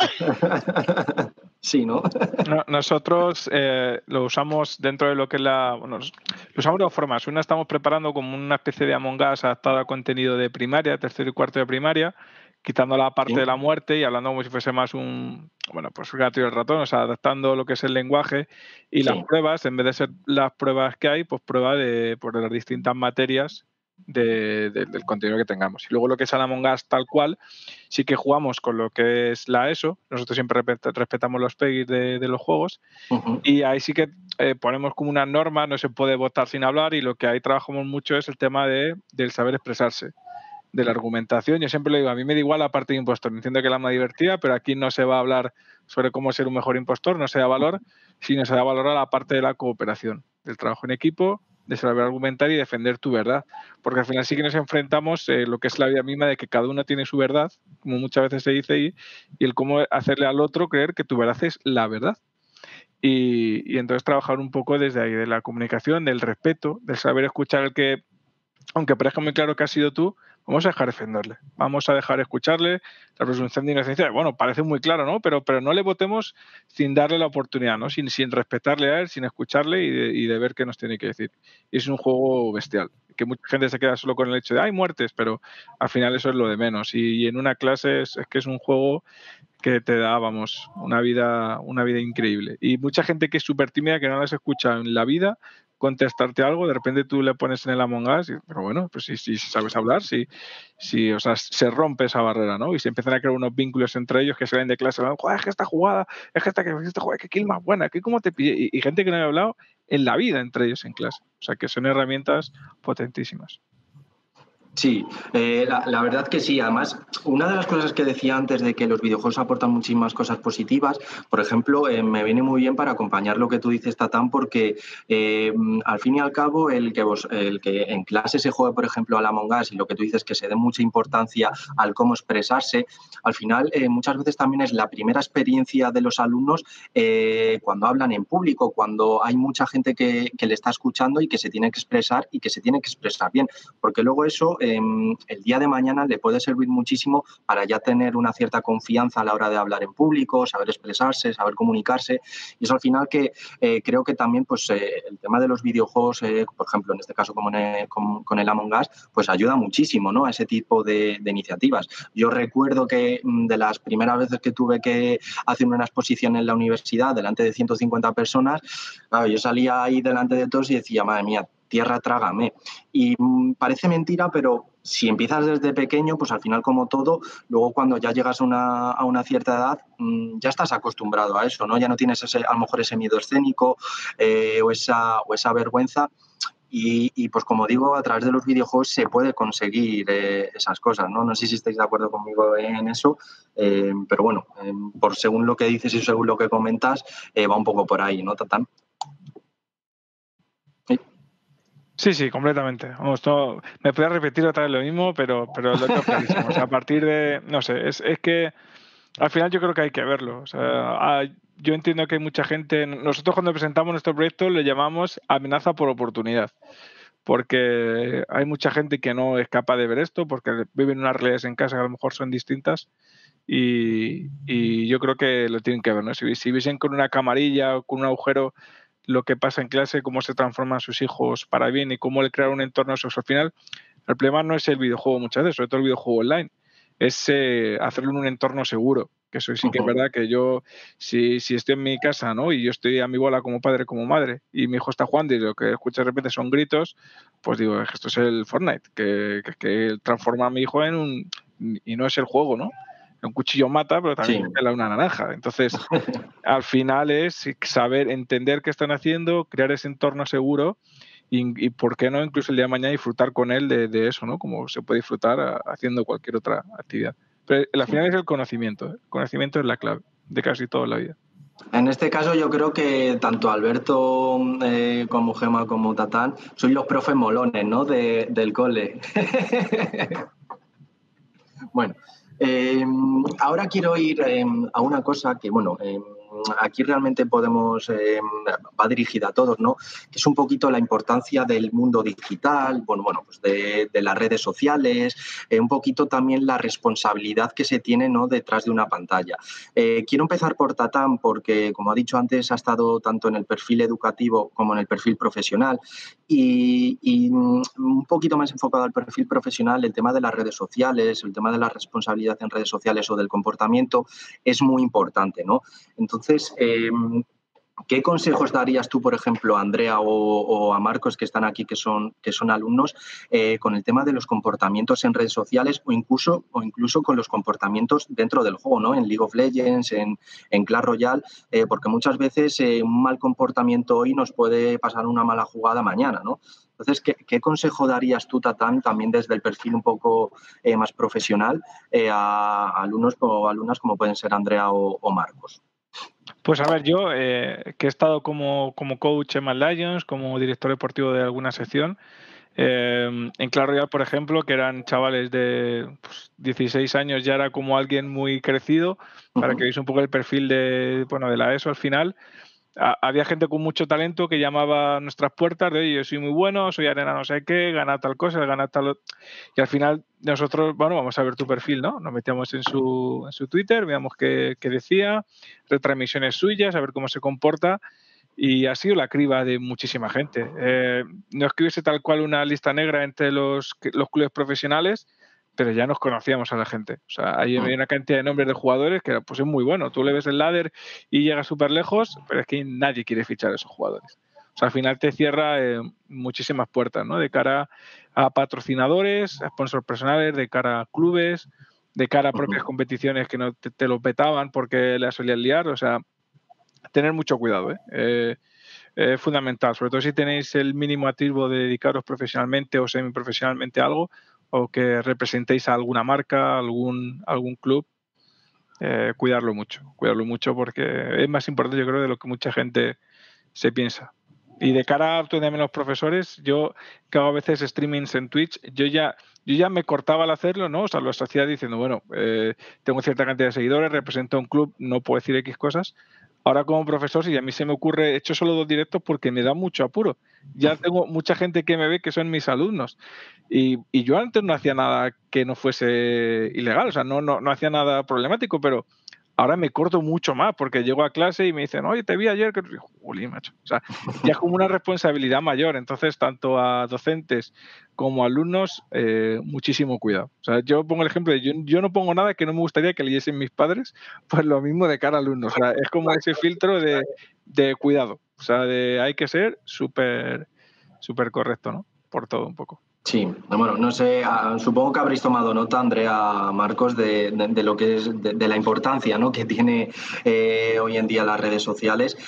Sí, ¿no? Nosotros lo usamos dentro de lo que es lo usamos de dos formas. Una, estamos preparando como una especie de Among Us adaptado a contenido de primaria, tercero y cuarto de primaria, quitando la parte de la muerte y hablando como si fuese más un gato y el ratón, o sea, adaptando lo que es el lenguaje y las pruebas, en vez de ser las pruebas que hay, pues prueba de las distintas materias del contenido que tengamos. Y luego lo que es el Among Us tal cual, sí que jugamos con lo que es la ESO, nosotros siempre respetamos los PEGI de los juegos, y ahí sí que ponemos como una norma, no se puede votar sin hablar, y lo que ahí trabajamos mucho es el tema del saber expresarse, de la argumentación. Yo siempre le digo, a mí me da igual la parte de impostor, entiendo que es la más divertida, pero aquí no se va a hablar sobre cómo ser un mejor impostor, no se da valor, sino se da valor a la parte de la cooperación, del trabajo en equipo, de saber argumentar y defender tu verdad, porque al final sí que nos enfrentamos lo que es la vida misma de que cada uno tiene su verdad, como muchas veces se dice, y el cómo hacerle al otro creer que tu verdad es la verdad. Y entonces trabajar un poco desde ahí, de la comunicación, del respeto, del saber escuchar al que, aunque parezca muy claro que has sido tú, vamos a dejar defenderle, vamos a dejar escucharle la presunción de inocencia. Bueno, parece muy claro, ¿no? Pero no le votemos sin darle la oportunidad, ¿no? Sin respetarle a él, sin escucharle y de ver qué nos tiene que decir. Y es un juego bestial, que mucha gente se queda solo con el hecho de hay muertes, pero al final eso es lo de menos. Y en una clase es que es un juego que te da, vamos, una vida increíble. Y mucha gente que es súper tímida, que no las escucha en la vida contestarte algo, de repente tú le pones en el Among Us, pero bueno, pues si sabes hablar, o sea, se rompe esa barrera, ¿no? Y se empiezan a crear unos vínculos entre ellos que salen de clase, joder, es que esta jugada, es que esta jugada, qué kill más buena, que cómo te pide, y gente que no había hablado en la vida entre ellos en clase. O sea, que son herramientas potentísimas. Sí, la verdad que sí. Además, una de las cosas que decía antes de que los videojuegos aportan muchísimas cosas positivas, por ejemplo, me viene muy bien para acompañar lo que tú dices, Tatán, porque al fin y al cabo el que en clase se juegue, por ejemplo, al Among Us y lo que tú dices que se dé mucha importancia al cómo expresarse, al final muchas veces también es la primera experiencia de los alumnos cuando hablan en público, cuando hay mucha gente que le está escuchando y que se tiene que expresar y que se tiene que expresar bien, porque luego eso el día de mañana le puede servir muchísimo para ya tener una cierta confianza a la hora de hablar en público, saber expresarse, saber comunicarse. Y eso al final que creo que también pues, el tema de los videojuegos, por ejemplo, en este caso como con el Among Us, pues ayuda muchísimo, ¿no?, a ese tipo de iniciativas. Yo recuerdo que de las primeras veces que tuve que hacer una exposición en la universidad delante de 150 personas, claro, yo salía ahí delante de todos y decía, madre mía, tierra trágame. Y parece mentira, pero si empiezas desde pequeño, pues al final, como todo, luego cuando ya llegas a una cierta edad, ya estás acostumbrado a eso, ¿no? Ya no tienes a lo mejor ese miedo escénico o esa vergüenza. Y pues como digo, a través de los videojuegos se puede conseguir esas cosas, ¿no? No sé si estáis de acuerdo conmigo en eso, pero bueno, por según lo que dices y según lo que comentas, va un poco por ahí, ¿no, Tatán? Sí, completamente. Vamos, me podía repetir otra vez lo mismo, pero lo tengo clarísimo. O sea, a partir de, no sé, es que al final yo creo que hay que verlo. O sea, yo entiendo que hay mucha gente, nosotros cuando presentamos nuestro proyecto le llamamos amenaza por oportunidad, porque hay mucha gente que no es capaz de ver esto, porque viven unas realidades en casa que a lo mejor son distintas. Y yo creo que lo tienen que ver, ¿no? Si viesen con una camarilla o con un agujero lo que pasa en clase, cómo se transforman sus hijos para bien y cómo le crear un entorno social. Al final, el problema no es el videojuego muchas veces, sobre todo el videojuego online, es hacerlo en un entorno seguro. Que eso sí que es verdad que yo, si estoy en mi casa, ¿no?, y yo estoy a mi bola como padre, como madre, y mi hijo está jugando y lo que escucha de repente son gritos, pues digo, esto es el Fortnite, que transforma a mi hijo en un... y no es el juego, ¿no? Un cuchillo mata, pero también te pela una naranja. Entonces, al final es saber entender qué están haciendo, crear ese entorno seguro y ¿por qué no incluso el día de mañana disfrutar con él de eso, ¿no? Como se puede disfrutar haciendo cualquier otra actividad. Pero al final es el conocimiento. El conocimiento es la clave de casi todo en la vida. En este caso yo creo que tanto Alberto como Gemma como Tatán sois los profes molones, ¿no? Del cole. Bueno, ahora quiero ir a una cosa que, bueno, aquí realmente podemos, va dirigida a todos, ¿no? Que es un poquito la importancia del mundo digital, bueno, pues de las redes sociales, un poquito también la responsabilidad que se tiene, ¿no? Detrás de una pantalla. Quiero empezar por Tatán porque, como ha dicho antes, ha estado tanto en el perfil educativo como en el perfil profesional y un poquito más enfocado al perfil profesional, el tema de las redes sociales, el tema de la responsabilidad en redes sociales o del comportamiento es muy importante, ¿no? Entonces, ¿qué consejos darías tú, por ejemplo, a Andrea o a Marcos, que están aquí, que son alumnos, con el tema de los comportamientos en redes sociales o incluso con los comportamientos dentro del juego, ¿no? En League of Legends, en Clash Royale, porque muchas veces un mal comportamiento hoy nos puede pasar una mala jugada mañana, ¿no? Entonces, ¿qué consejo darías tú, Tatán, también desde el perfil un poco más profesional, a alumnos o alumnas como pueden ser Andrea o Marcos? Pues a ver, yo que he estado como coach en Mad Lions, como director deportivo de alguna sección, en Clash Royale, por ejemplo, que eran chavales de 16 años, ya era como alguien muy crecido, para que veáis un poco el perfil de la ESO al final. Había gente con mucho talento que llamaba a nuestras puertas de, oye, yo soy muy bueno, soy arena no sé qué, gana tal cosa, gana tal... Y al final nosotros, vamos a ver tu perfil, ¿no? Nos metíamos en su Twitter, veíamos qué decía, retransmisiones suyas, a ver cómo se comporta. Y ha sido la criba de muchísima gente. No es que hubiese tal cual una lista negra entre los clubes profesionales, pero ya nos conocíamos a la gente. O sea, hay una cantidad de nombres de jugadores que pues es muy bueno. Tú le ves el ladder y llegas súper lejos, pero es que nadie quiere fichar a esos jugadores. O sea, al final te cierra muchísimas puertas, ¿no? De cara a patrocinadores, a sponsors personales, de cara a clubes, de cara a propias competiciones que no te lo petaban porque la solían liar. O sea, tener mucho cuidado, es fundamental, sobre todo si tenéis el mínimo atisbo de dedicaros profesionalmente o semiprofesionalmente a algo, o que representéis a alguna marca, algún club, cuidarlo mucho porque es más importante, yo creo, de lo que mucha gente se piensa. Y de cara a también los profesores, yo que hago a veces streamings en Twitch, yo ya me cortaba al hacerlo, ¿no? O sea, los hacía diciendo, bueno, tengo cierta cantidad de seguidores, represento a un club, no puedo decir X cosas. Ahora como profesor, si a mí se me ocurre, he hecho solo 2 directos porque me da mucho apuro. Ya tengo mucha gente que me ve que son mis alumnos. Y yo antes no hacía nada que no fuese ilegal, o sea, no hacía nada problemático, pero ahora me corto mucho más porque llego a clase y me dicen, oye, te vi ayer, que... Jolín, macho. O sea, ya es como una responsabilidad mayor. Entonces, tanto a docentes como a alumnos, muchísimo cuidado. O sea, yo pongo el ejemplo de yo no pongo nada que no me gustaría que leyesen mis padres, pues lo mismo de cara a alumnos. O sea, es como ese filtro de cuidado. O sea, hay que ser súper correcto, ¿no? Por todo un poco. Sí, bueno, no sé, supongo que habréis tomado nota, Andrea, Marcos, de lo que es de la importancia, ¿no? Que tiene hoy en día las redes sociales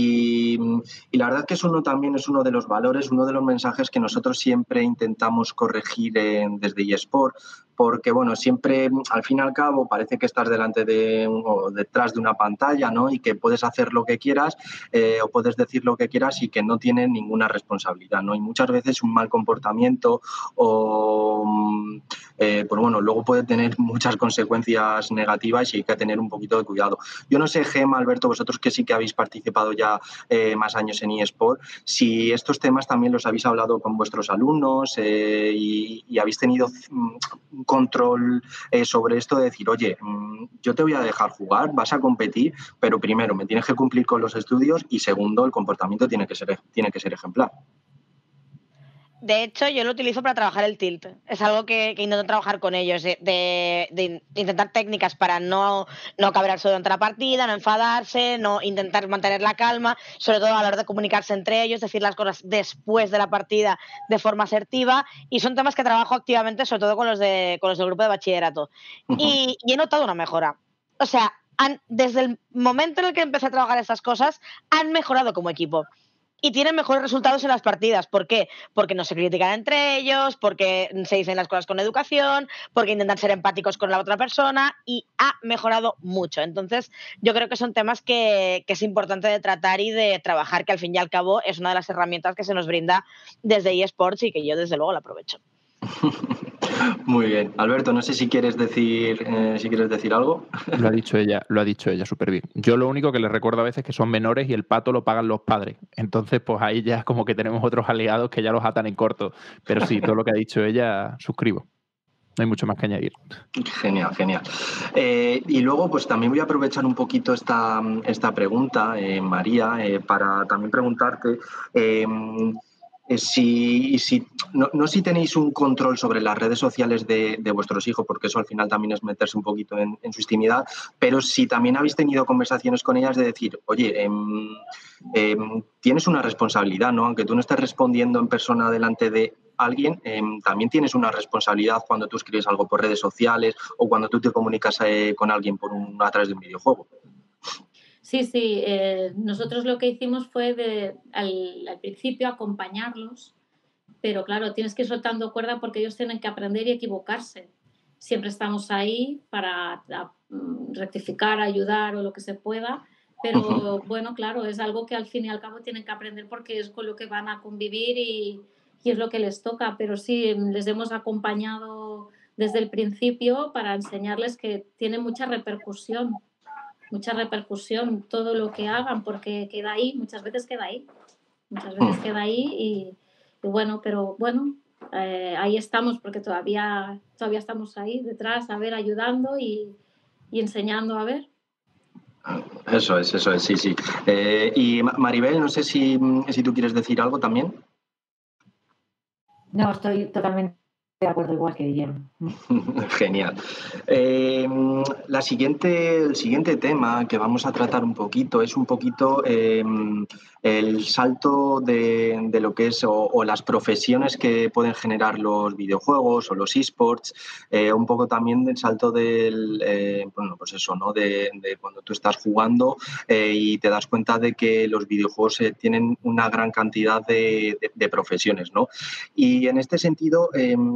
y la verdad que eso también es uno de los valores, uno de los mensajes que nosotros siempre intentamos corregir desde eSport, porque bueno, siempre al fin y al cabo parece que estás delante o detrás de una pantalla, ¿no? Y que puedes hacer lo que quieras o puedes decir lo que quieras y que no tienes ninguna responsabilidad, ¿no? Y muchas veces un mal comportamiento o pues bueno, luego puede tener muchas consecuencias negativas y hay que tener un poquito de cuidado. Yo no sé, Gemma, Alberto, vosotros que sí que habéis participado ya más años en eSport, si estos temas también los habéis hablado con vuestros alumnos y habéis tenido un control sobre esto de decir, oye, yo te voy a dejar jugar, vas a competir, pero primero me tienes que cumplir con los estudios y segundo, el comportamiento tiene que ser ejemplar. De hecho, yo lo utilizo para trabajar el tilt. Es algo que intento trabajar con ellos, de intentar técnicas para no cabrarse durante la partida, no enfadarse, no intentar mantener la calma, sobre todo a la hora de comunicarse entre ellos, decir las cosas después de la partida de forma asertiva. Y son temas que trabajo activamente, sobre todo con los del grupo de bachillerato. Y he notado una mejora. O sea, desde el momento en el que empecé a trabajar estas cosas, han mejorado como equipo. Y tienen mejores resultados en las partidas. ¿Por qué? Porque no se critican entre ellos, porque se dicen las cosas con educación, porque intentan ser empáticos con la otra persona y ha mejorado mucho. Entonces, yo creo que son temas que es importante de tratar y de trabajar, que al fin y al cabo es una de las herramientas que se nos brinda desde eSports y que yo desde luego la aprovecho. Muy bien. Alberto, no sé si quieres decir algo. Lo ha dicho ella súper bien. Yo lo único que les recuerdo a veces es que son menores y el pato lo pagan los padres. Entonces, pues ahí ya es como que tenemos otros aliados que ya los atan en corto. Pero sí, todo lo que ha dicho ella, suscribo. No hay mucho más que añadir. Genial, genial. Y luego, pues también voy a aprovechar un poquito esta pregunta, María, para también preguntarte no si tenéis un control sobre las redes sociales de vuestros hijos, porque eso al final también es meterse un poquito en su intimidad, pero si también habéis tenido conversaciones con ellas de decir, oye, tienes una responsabilidad, ¿no? Aunque tú no estés respondiendo en persona delante de alguien, también tienes una responsabilidad cuando tú escribes algo por redes sociales o cuando tú te comunicas con alguien a través de un videojuego. Sí, nosotros lo que hicimos fue al principio acompañarlos, pero claro, tienes que ir soltando cuerda porque ellos tienen que aprender y equivocarse. Siempre estamos ahí para rectificar, ayudar o lo que se pueda, pero bueno, claro, es algo que al fin y al cabo tienen que aprender porque es con lo que van a convivir y es lo que les toca, pero sí, les hemos acompañado desde el principio para enseñarles que tiene mucha repercusión todo lo que hagan, porque queda ahí, muchas veces queda ahí y bueno, pero bueno, ahí estamos porque todavía estamos ahí detrás, a ver, ayudando y enseñando a ver. Eso es, sí. Y Maribel, no sé si tú quieres decir algo también. No, estoy totalmente de acuerdo, igual que Guillermo. Genial. El siguiente tema que vamos a tratar un poquito es un poquito el salto de lo que es o las profesiones que pueden generar los videojuegos o los eSports, un poco también del salto pues eso, ¿no? De cuando tú estás jugando y te das cuenta de que los videojuegos tienen una gran cantidad de profesiones, ¿no? Y en este sentido,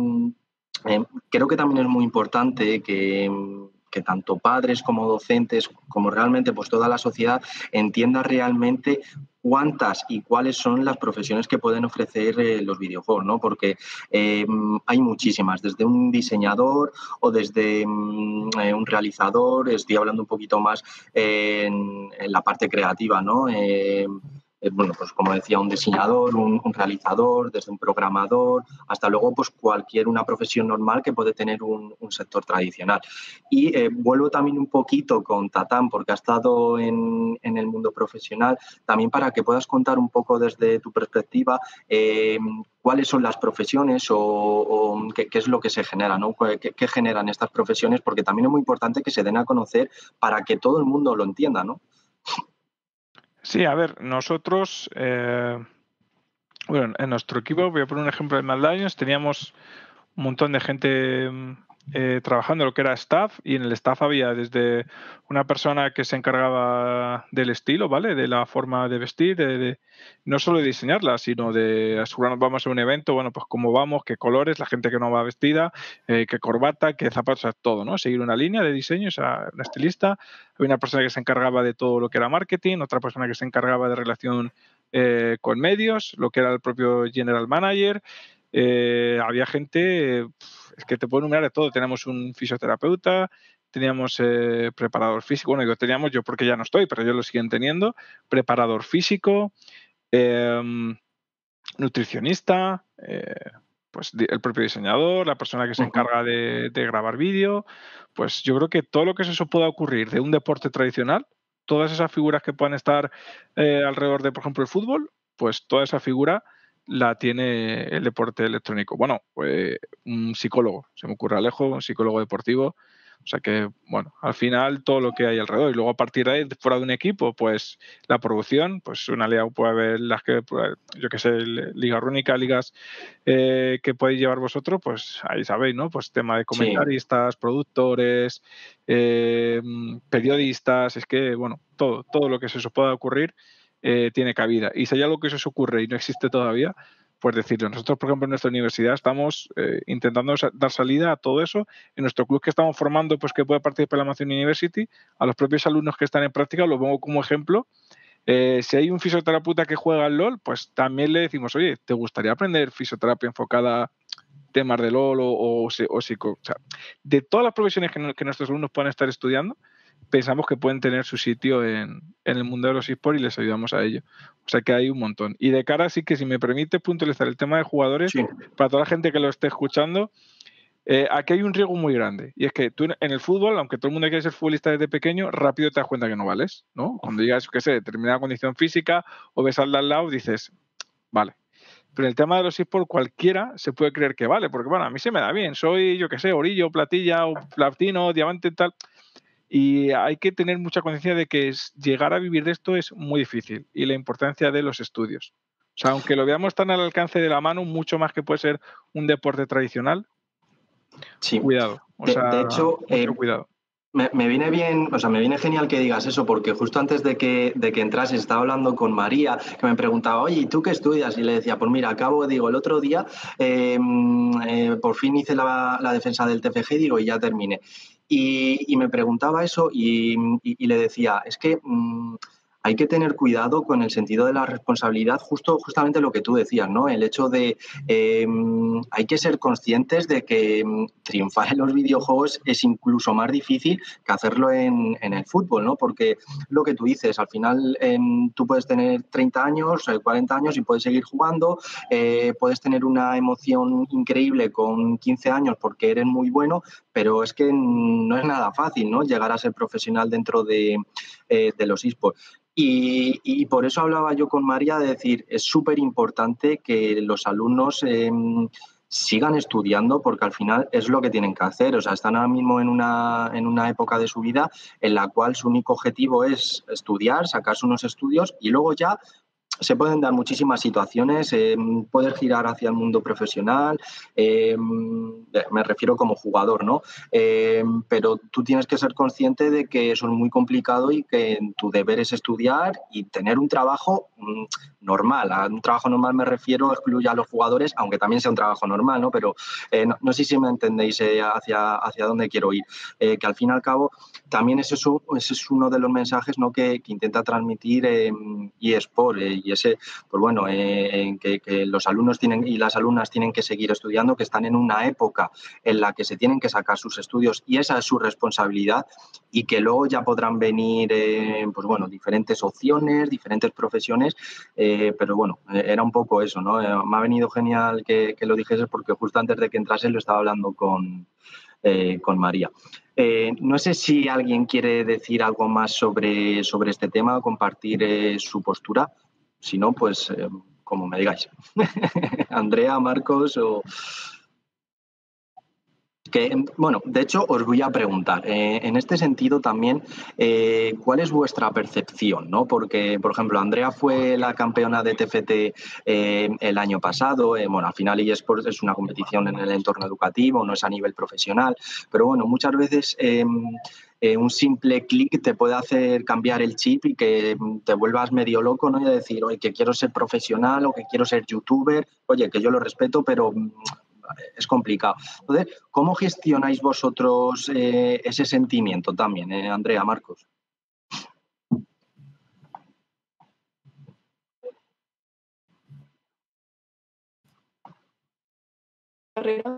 creo que también es muy importante que tanto padres como docentes, como realmente pues toda la sociedad entienda realmente cuántas y cuáles son las profesiones que pueden ofrecer los videojuegos, ¿no? Porque hay muchísimas, desde un diseñador o desde un realizador, estoy hablando un poquito más en la parte creativa, ¿no? Bueno, pues como decía, un diseñador, un realizador, desde un programador, hasta luego pues una profesión normal que puede tener un sector tradicional. Y vuelvo también un poquito con Tatán, porque ha estado en el mundo profesional, también para que puedas contar un poco desde tu perspectiva cuáles son las profesiones o qué es lo que se genera, ¿no? ¿Qué generan estas profesiones? Porque también es muy importante que se den a conocer para que todo el mundo lo entienda, ¿no? Sí, a ver, nosotros, bueno, en nuestro equipo, voy a poner un ejemplo de Mad Lions, teníamos un montón de gente trabajando en lo que era staff, y en el staff había desde una persona que se encargaba del estilo, ¿vale? De la forma de vestir, no solo de diseñarla, sino de asegurarnos, vamos a un evento, bueno, pues cómo vamos, qué colores, la gente que no va vestida, qué corbata, qué zapatos, o sea, todo, ¿no? Seguir una línea de diseño, o sea, una estilista. Había una persona que se encargaba de todo lo que era marketing, otra persona que se encargaba de relación con medios, lo que era el propio general manager. Había gente, es que te puedo enumerar de todo. Tenemos un fisioterapeuta, teníamos preparador físico, bueno, teníamos yo porque ya no estoy, pero yo lo siguen teniendo, preparador físico, nutricionista, pues el propio diseñador, la persona que se encarga de grabar vídeo. Pues yo creo que todo lo que eso pueda ocurrir de un deporte tradicional, todas esas figuras que puedan estar alrededor de, por ejemplo, el fútbol, pues toda esa figura la tiene el deporte electrónico. Bueno, pues un psicólogo, se me ocurre Alejo, un psicólogo deportivo. O sea que, bueno, al final todo lo que hay alrededor. Y luego a partir de ahí, fuera de un equipo, pues la producción, pues una liga puede haber las que, yo qué sé, liga rúnica, ligas que podéis llevar vosotros, pues ahí sabéis, ¿no? Pues tema de comentaristas, productores, periodistas, es que, bueno, todo lo que se os pueda ocurrir tiene cabida. Y si hay algo que se os ocurre y no existe todavía, pues decirlo. Nosotros, por ejemplo, en nuestra universidad estamos intentando dar salida a todo eso. En nuestro club que estamos formando, pues que puede participar en la Amazon University, a los propios alumnos que están en práctica, lo pongo como ejemplo. Si hay un fisioterapeuta que juega al LOL, pues también le decimos, oye, ¿te gustaría aprender fisioterapia enfocada a temas de LOL o psico? O sea, de todas las profesiones que nuestros alumnos puedan estar estudiando, pensamos que pueden tener su sitio en el mundo de los eSports y les ayudamos a ello. O sea que hay un montón. Y de cara, sí que si me permite puntualizar el tema de jugadores, para toda la gente que lo esté escuchando, aquí hay un riesgo muy grande. Y es que tú en el fútbol, aunque todo el mundo quiere ser futbolista desde pequeño, rápido te das cuenta que no vales, ¿no? Cuando llegas, qué sé, a determinada condición física o ves al de al lado, dices, vale. Pero en el tema de los eSports, cualquiera se puede creer que vale, porque bueno, a mí se me da bien, soy, yo qué sé, orillo, platilla, o platino, diamante, tal. Y hay que tener mucha conciencia de que llegar a vivir de esto es muy difícil y la importancia de los estudios. O sea, aunque lo veamos tan al alcance de la mano, mucho más que puede ser un deporte tradicional, cuidado. O sea, de hecho, mucho cuidado. Me viene bien, o sea, me viene genial que digas eso, porque justo antes de que entrases estaba hablando con María, que me preguntaba, oye, ¿y tú qué estudias? Y le decía, pues mira, el otro día por fin hice la defensa del TFG, digo, y ya terminé. Y me preguntaba eso y le decía, es que hay que tener cuidado con el sentido de la responsabilidad, justamente lo que tú decías, ¿no? El hecho de hay que ser conscientes de que triunfar en los videojuegos es incluso más difícil que hacerlo en el fútbol, ¿no? Porque lo que tú dices, al final tú puedes tener 30 años, 40 años y puedes seguir jugando, puedes tener una emoción increíble con 15 años porque eres muy bueno, pero es que no es nada fácil, ¿no? Llegar a ser profesional dentro de los eSports. Y por eso hablaba yo con María de decir, es súper importante que los alumnos sigan estudiando porque al final es lo que tienen que hacer. O sea, están ahora mismo en una época de su vida en la cual su único objetivo es estudiar, sacarse unos estudios y luego ya se pueden dar muchísimas situaciones, puedes girar hacia el mundo profesional, me refiero como jugador, ¿no? Pero tú tienes que ser consciente de que eso es muy complicado y que tu deber es estudiar y tener un trabajo normal. A un trabajo normal me refiero, excluye a los jugadores, aunque también sea un trabajo normal, ¿no? Pero no sé si me entendéis hacia dónde quiero ir. Que al fin y al cabo también ese es uno de los mensajes, ¿no? que intenta transmitir eSport y ese, pues bueno, que los alumnos y las alumnas tienen que seguir estudiando, que están en una época en la que se tienen que sacar sus estudios y esa es su responsabilidad y que luego ya podrán venir, pues bueno, diferentes opciones, diferentes profesiones, pero bueno, era un poco eso, ¿no? Me ha venido genial que lo dijeses porque justo antes de que entrases lo estaba hablando con María. No sé si alguien quiere decir algo más sobre este tema o compartir su postura. Si no, pues como me digáis. Andrea, Marcos o... Bueno, de hecho, os voy a preguntar, en este sentido también, ¿cuál es vuestra percepción? ¿No? Porque, por ejemplo, Andrea fue la campeona de TFT el año pasado. Bueno, al final eSports es una competición en el entorno educativo, no es a nivel profesional, pero bueno, muchas veces un simple clic te puede hacer cambiar el chip y que te vuelvas medio loco, ¿no? Y decir, oye, que quiero ser profesional o que quiero ser youtuber, oye, que yo lo respeto, pero... es complicado. Entonces, ¿cómo gestionáis vosotros ese sentimiento también, Andrea, Marcos? Carrera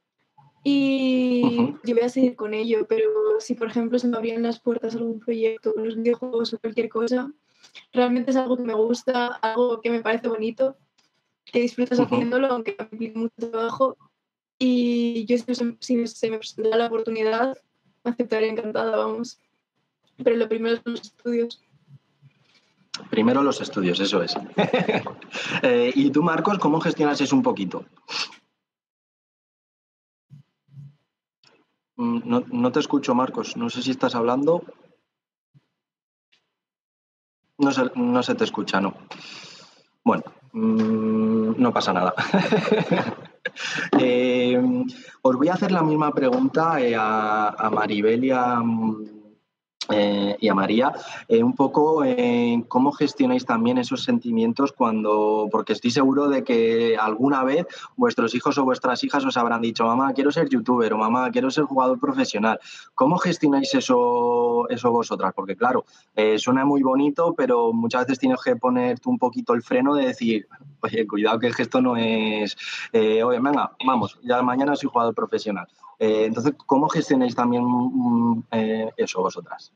y yo voy a seguir con ello, pero si por ejemplo se me abrían las puertas a algún proyecto, los videojuegos o cualquier cosa, realmente es algo que me gusta, algo que me parece bonito, que disfrutas haciéndolo, aunque implique mucho trabajo. Y yo si se me presenta la oportunidad, aceptaré encantada, vamos. Pero lo primero son los estudios. Primero los estudios, eso es. ¿Y tú, Marcos, cómo gestionas eso un poquito? No te escucho, Marcos. No sé si estás hablando. No se te escucha, no. Bueno, no pasa nada. Os voy a hacer la misma pregunta a Maribel y a María, un poco cómo gestionáis también esos sentimientos porque estoy seguro de que alguna vez vuestros hijos o vuestras hijas os habrán dicho, mamá, quiero ser youtuber o mamá, quiero ser jugador profesional. ¿Cómo gestionáis eso vosotras? Porque claro, suena muy bonito, pero muchas veces tienes que ponerte un poquito el freno de decir, oye, cuidado que el gesto no es, oye, venga, vamos, ya mañana soy jugador profesional. Entonces, ¿cómo gestionáis también eso vosotras?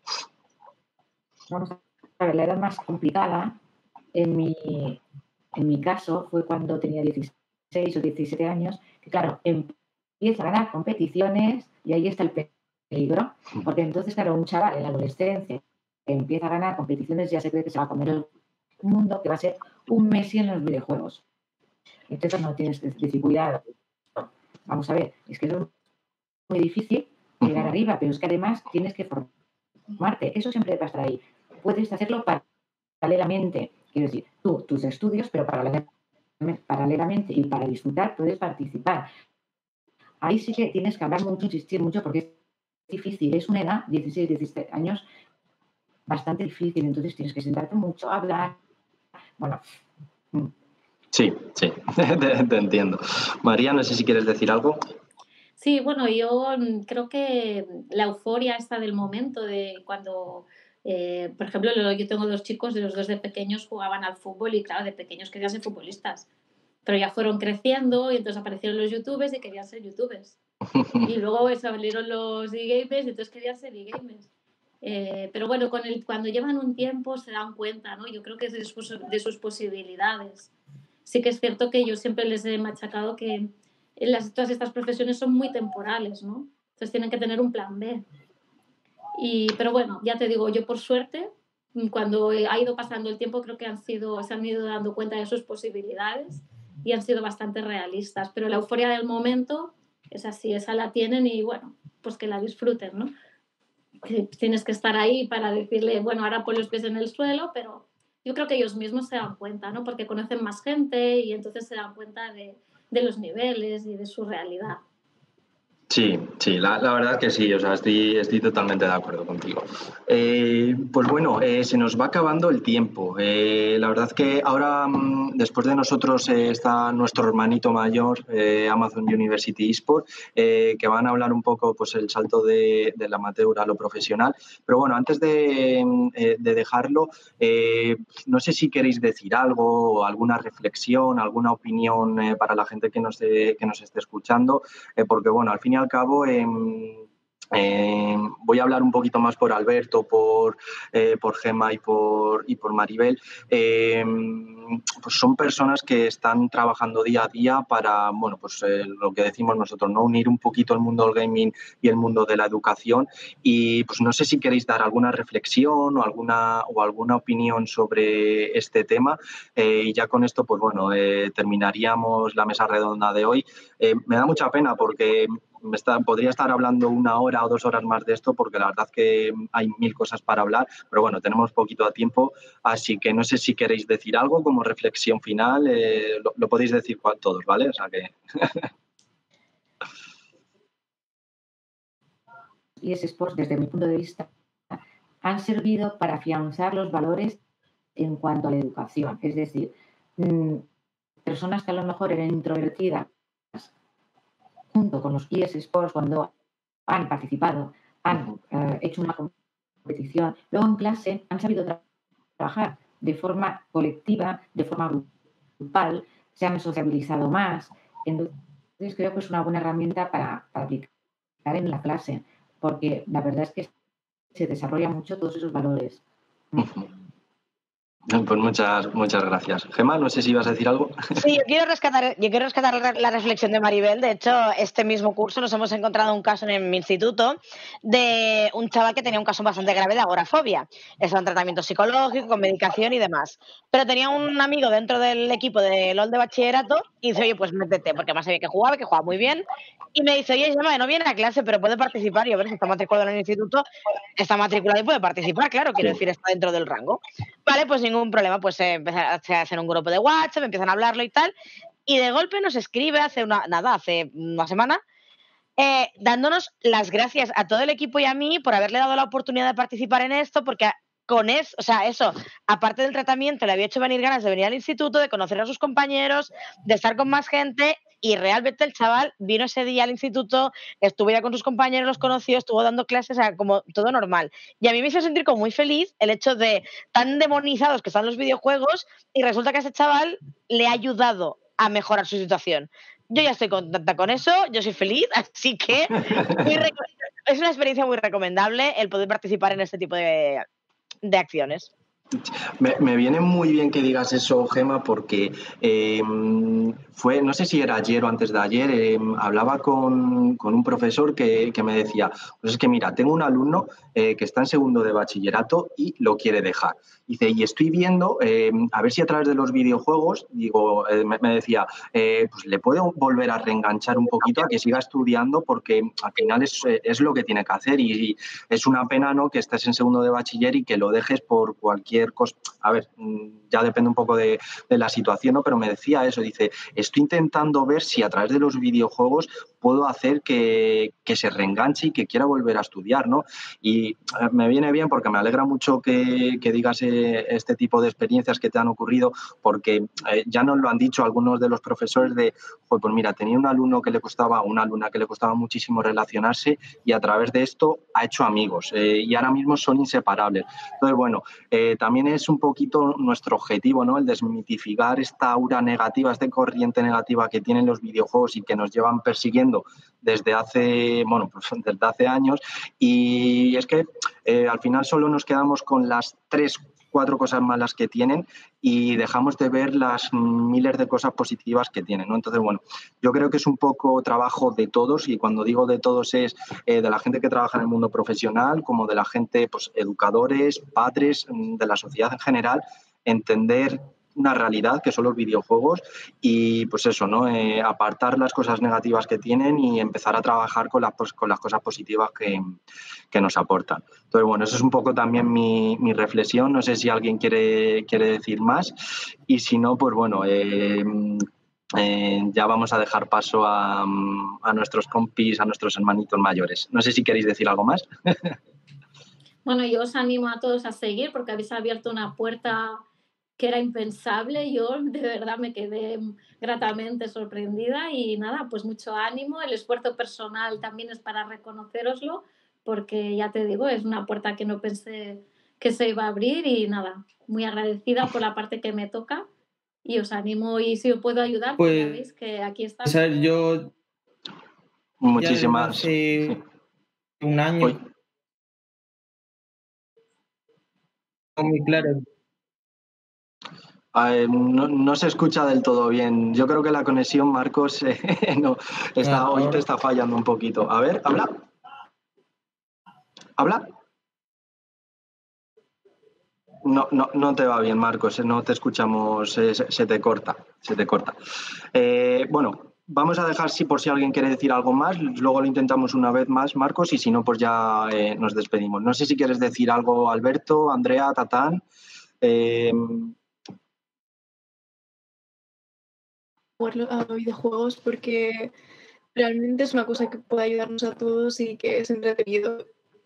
Vamos a ver, la edad más complicada en mi caso fue cuando tenía 16 o 17 años, que claro, empieza a ganar competiciones y ahí está el peligro, porque entonces, claro, un chaval en la adolescencia que empieza a ganar competiciones ya se cree que se va a comer el mundo, que va a ser un Messi en los videojuegos. Entonces no tienes que decir, cuidado. Vamos a ver, es que es muy difícil llegar arriba, pero es que además tienes que formarte. Eso siempre va a estar ahí. Puedes hacerlo paralelamente, quiero decir, tus estudios, pero paralelamente y para disfrutar puedes participar. Ahí sí que tienes que hablar mucho, insistir mucho, porque es difícil. Es una edad, 16, 17 años, bastante difícil. Entonces tienes que sentarte mucho, hablar. Bueno. Sí, te entiendo. María, no sé si quieres decir algo. Sí, bueno, yo creo que la euforia esta del momento de cuando, por ejemplo, yo tengo 2 chicos, de los 2 de pequeños jugaban al fútbol y claro, de pequeños querían ser futbolistas, pero ya fueron creciendo y entonces aparecieron los youtubers y querían ser youtubers. Y luego salieron los e-gamers y entonces querían ser e-gamers. Pero bueno, cuando llevan un tiempo se dan cuenta, ¿no? Yo creo que es de sus posibilidades. Sí que es cierto que yo siempre les he machacado que todas estas profesiones son muy temporales, ¿no? Entonces tienen que tener un plan B. Pero bueno, ya te digo, yo por suerte, cuando ha ido pasando el tiempo, creo que se han ido dando cuenta de sus posibilidades y han sido bastante realistas. Pero la euforia del momento es así, esa la tienen y bueno, pues que la disfruten, ¿no? Tienes que estar ahí para decirle, bueno, ahora pon los pies en el suelo, pero yo creo que ellos mismos se dan cuenta, ¿no? Porque conocen más gente y entonces se dan cuenta de los niveles y de su realidad. Sí, la verdad que sí, o sea, estoy totalmente de acuerdo contigo. Pues bueno, se nos va acabando el tiempo. La verdad que ahora, después de nosotros, está nuestro hermanito mayor, Amazon University eSport, que van a hablar un poco pues el salto del amateur a lo profesional. Pero bueno, antes de dejarlo, no sé si queréis decir algo, o alguna reflexión, alguna opinión para la gente que nos esté escuchando, porque bueno, al fin y al cabo voy a hablar un poquito más por Alberto, por Gemma y por Maribel. Pues son personas que están trabajando día a día para, bueno, pues lo que decimos nosotros, ¿no? Unir un poquito el mundo del gaming y el mundo de la educación. Y pues no sé si queréis dar alguna reflexión o alguna opinión sobre este tema. Y ya con esto, pues bueno, terminaríamos la mesa redonda de hoy. Me da mucha pena porque podría estar hablando 1 hora o 2 horas más de esto, porque la verdad que hay 1000 cosas para hablar, pero bueno, tenemos poquito de tiempo, así que no sé si queréis decir algo como reflexión final, lo podéis decir todos, ¿vale? O sea que... Y eSports, desde mi punto de vista, han servido para afianzar los valores en cuanto a la educación. Es decir, personas que a lo mejor eran introvertidas, junto con los eSports, cuando han participado, han hecho una competición, luego en clase han sabido trabajar de forma colectiva, de forma grupal, se han sociabilizado más. Entonces creo que es una buena herramienta para aplicar en la clase, porque la verdad es que se desarrollan mucho todos esos valores. Pues muchas gracias. Gemma, no sé si ibas a decir algo. Sí, yo quiero rescatar la reflexión de Maribel. De hecho, este mismo curso nos hemos encontrado un caso en mi instituto de un chaval que tenía un caso bastante grave de agorafobia. Estaba en tratamiento psicológico, con medicación y demás. Pero tenía un amigo dentro del equipo de LOL de bachillerato y dice, oye, pues métete, porque más sabía que jugaba muy bien. Y me dice, oye, Gemma, no viene a clase, pero puede participar. Y yo, a ver, si está matriculado en el instituto, está matriculado y puede participar, claro, quiero decir, está dentro del rango. Vale, pues ningún problema, pues empieza a hacer un grupo de WhatsApp, empiezan a hablarlo y tal, y de golpe nos escribe hace una semana, dándonos las gracias a todo el equipo y a mí por haberle dado la oportunidad de participar en esto, porque con eso, o sea, eso, aparte del tratamiento, le había hecho venir ganas de venir al instituto, de conocer a sus compañeros, de estar con más gente, y realmente el chaval vino ese día al instituto, estuvo ya con sus compañeros, los conoció, estuvo dando clases, o sea, como todo normal. Y a mí me hizo sentir como muy feliz el hecho de tan demonizados que están los videojuegos, y resulta que a ese chaval le ha ayudado a mejorar su situación. Yo ya estoy contenta con eso, yo soy feliz, así que es una experiencia muy recomendable el poder participar en este tipo de acciones. Me viene muy bien que digas eso, Gemma, porque no sé si era ayer o antes de ayer, hablaba con un profesor que me decía, pues es que mira, tengo un alumno que está en segundo de bachillerato y lo quiere dejar. Dice, y estoy viendo, a ver si a través de los videojuegos, digo, me decía, pues le puedo volver a reenganchar un poquito a que siga estudiando, porque al final es lo que tiene que hacer y es una pena, ¿no?, que estés en segundo de bachiller y que lo dejes por cualquier cosa. A ver, ya depende un poco de la situación, ¿no? Pero me decía eso, dice, estoy intentando ver si a través de los videojuegos puedo hacer que se reenganche y que quiera volver a estudiar, ¿no? Y me viene bien porque me alegra mucho que digas este tipo de experiencias que te han ocurrido, porque ya nos lo han dicho algunos de los profesores de, pues mira, tenía una alumna que le costaba muchísimo relacionarse y a través de esto ha hecho amigos y ahora mismo son inseparables. Entonces, bueno, también es un poquito nuestro objetivo, ¿no?, el desmitificar esta aura negativa, esta corriente negativa que tienen los videojuegos y que nos llevan persiguiendo desde hace años. Y es que al final solo nos quedamos con las 3-4 cosas malas que tienen y dejamos de ver las miles de cosas positivas que tienen, ¿no? Entonces, bueno, yo creo que es un poco trabajo de todos, y cuando digo de todos es de la gente que trabaja en el mundo profesional, como de la gente, pues educadores, padres, de la sociedad en general, entender una realidad que son los videojuegos y pues eso, ¿no? Apartar las cosas negativas que tienen y empezar a trabajar con las cosas positivas que nos aportan. Entonces, bueno, eso es un poco también mi reflexión. No sé si alguien quiere decir más y si no, pues bueno, ya vamos a dejar paso a nuestros compis, a nuestros hermanitos mayores. No sé si queréis decir algo más. Bueno, yo os animo a todos a seguir porque habéis abierto una puerta que era impensable. Yo de verdad me quedé gratamente sorprendida y nada, pues mucho ánimo. El esfuerzo personal también es para reconocéroslo porque ya te digo, es una puerta que no pensé que se iba a abrir y nada, muy agradecida por la parte que me toca y os animo y si os puedo ayudar, pues ya veis que aquí está. Yo muchísimas. Ya desde hace un año. Muy claro. No se escucha del todo bien. Yo creo que la conexión, Marcos, hoy te está fallando un poquito. A ver, habla. ¿Habla? No te va bien, Marcos, no te escuchamos, se te corta. Bueno, vamos a dejar por si alguien quiere decir algo más, luego lo intentamos una vez más, Marcos, y si no, pues ya nos despedimos. No sé si quieres decir algo, Alberto, Andrea, Tatán. A videojuegos porque realmente es una cosa que puede ayudarnos a todos y que es entretenido.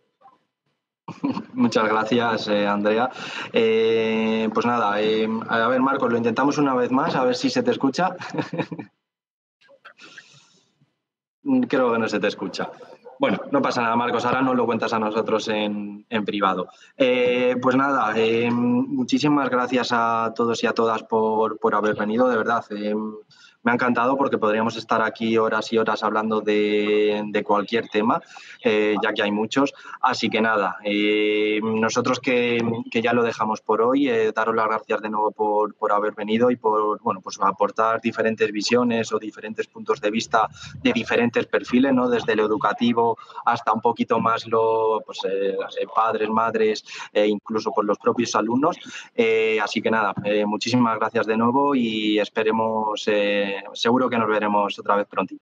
Muchas gracias, Andrea. Pues nada, a ver, Marcos, lo intentamos una vez más, a ver si se te escucha. Creo que no se te escucha. Bueno, no pasa nada, Marcos, ahora nos lo cuentas a nosotros en privado. Pues nada, muchísimas gracias a todos y a todas por haber venido, de verdad. Me ha encantado porque podríamos estar aquí horas y horas hablando de cualquier tema, ya que hay muchos. Así que nada, nosotros que ya lo dejamos por hoy, daros las gracias de nuevo por haber venido y por pues aportar diferentes visiones o diferentes puntos de vista de diferentes perfiles, ¿no? Desde lo educativo hasta un poquito más padres, madres, incluso por los propios alumnos. Así que nada, muchísimas gracias de nuevo y esperemos, seguro que nos veremos otra vez pronto.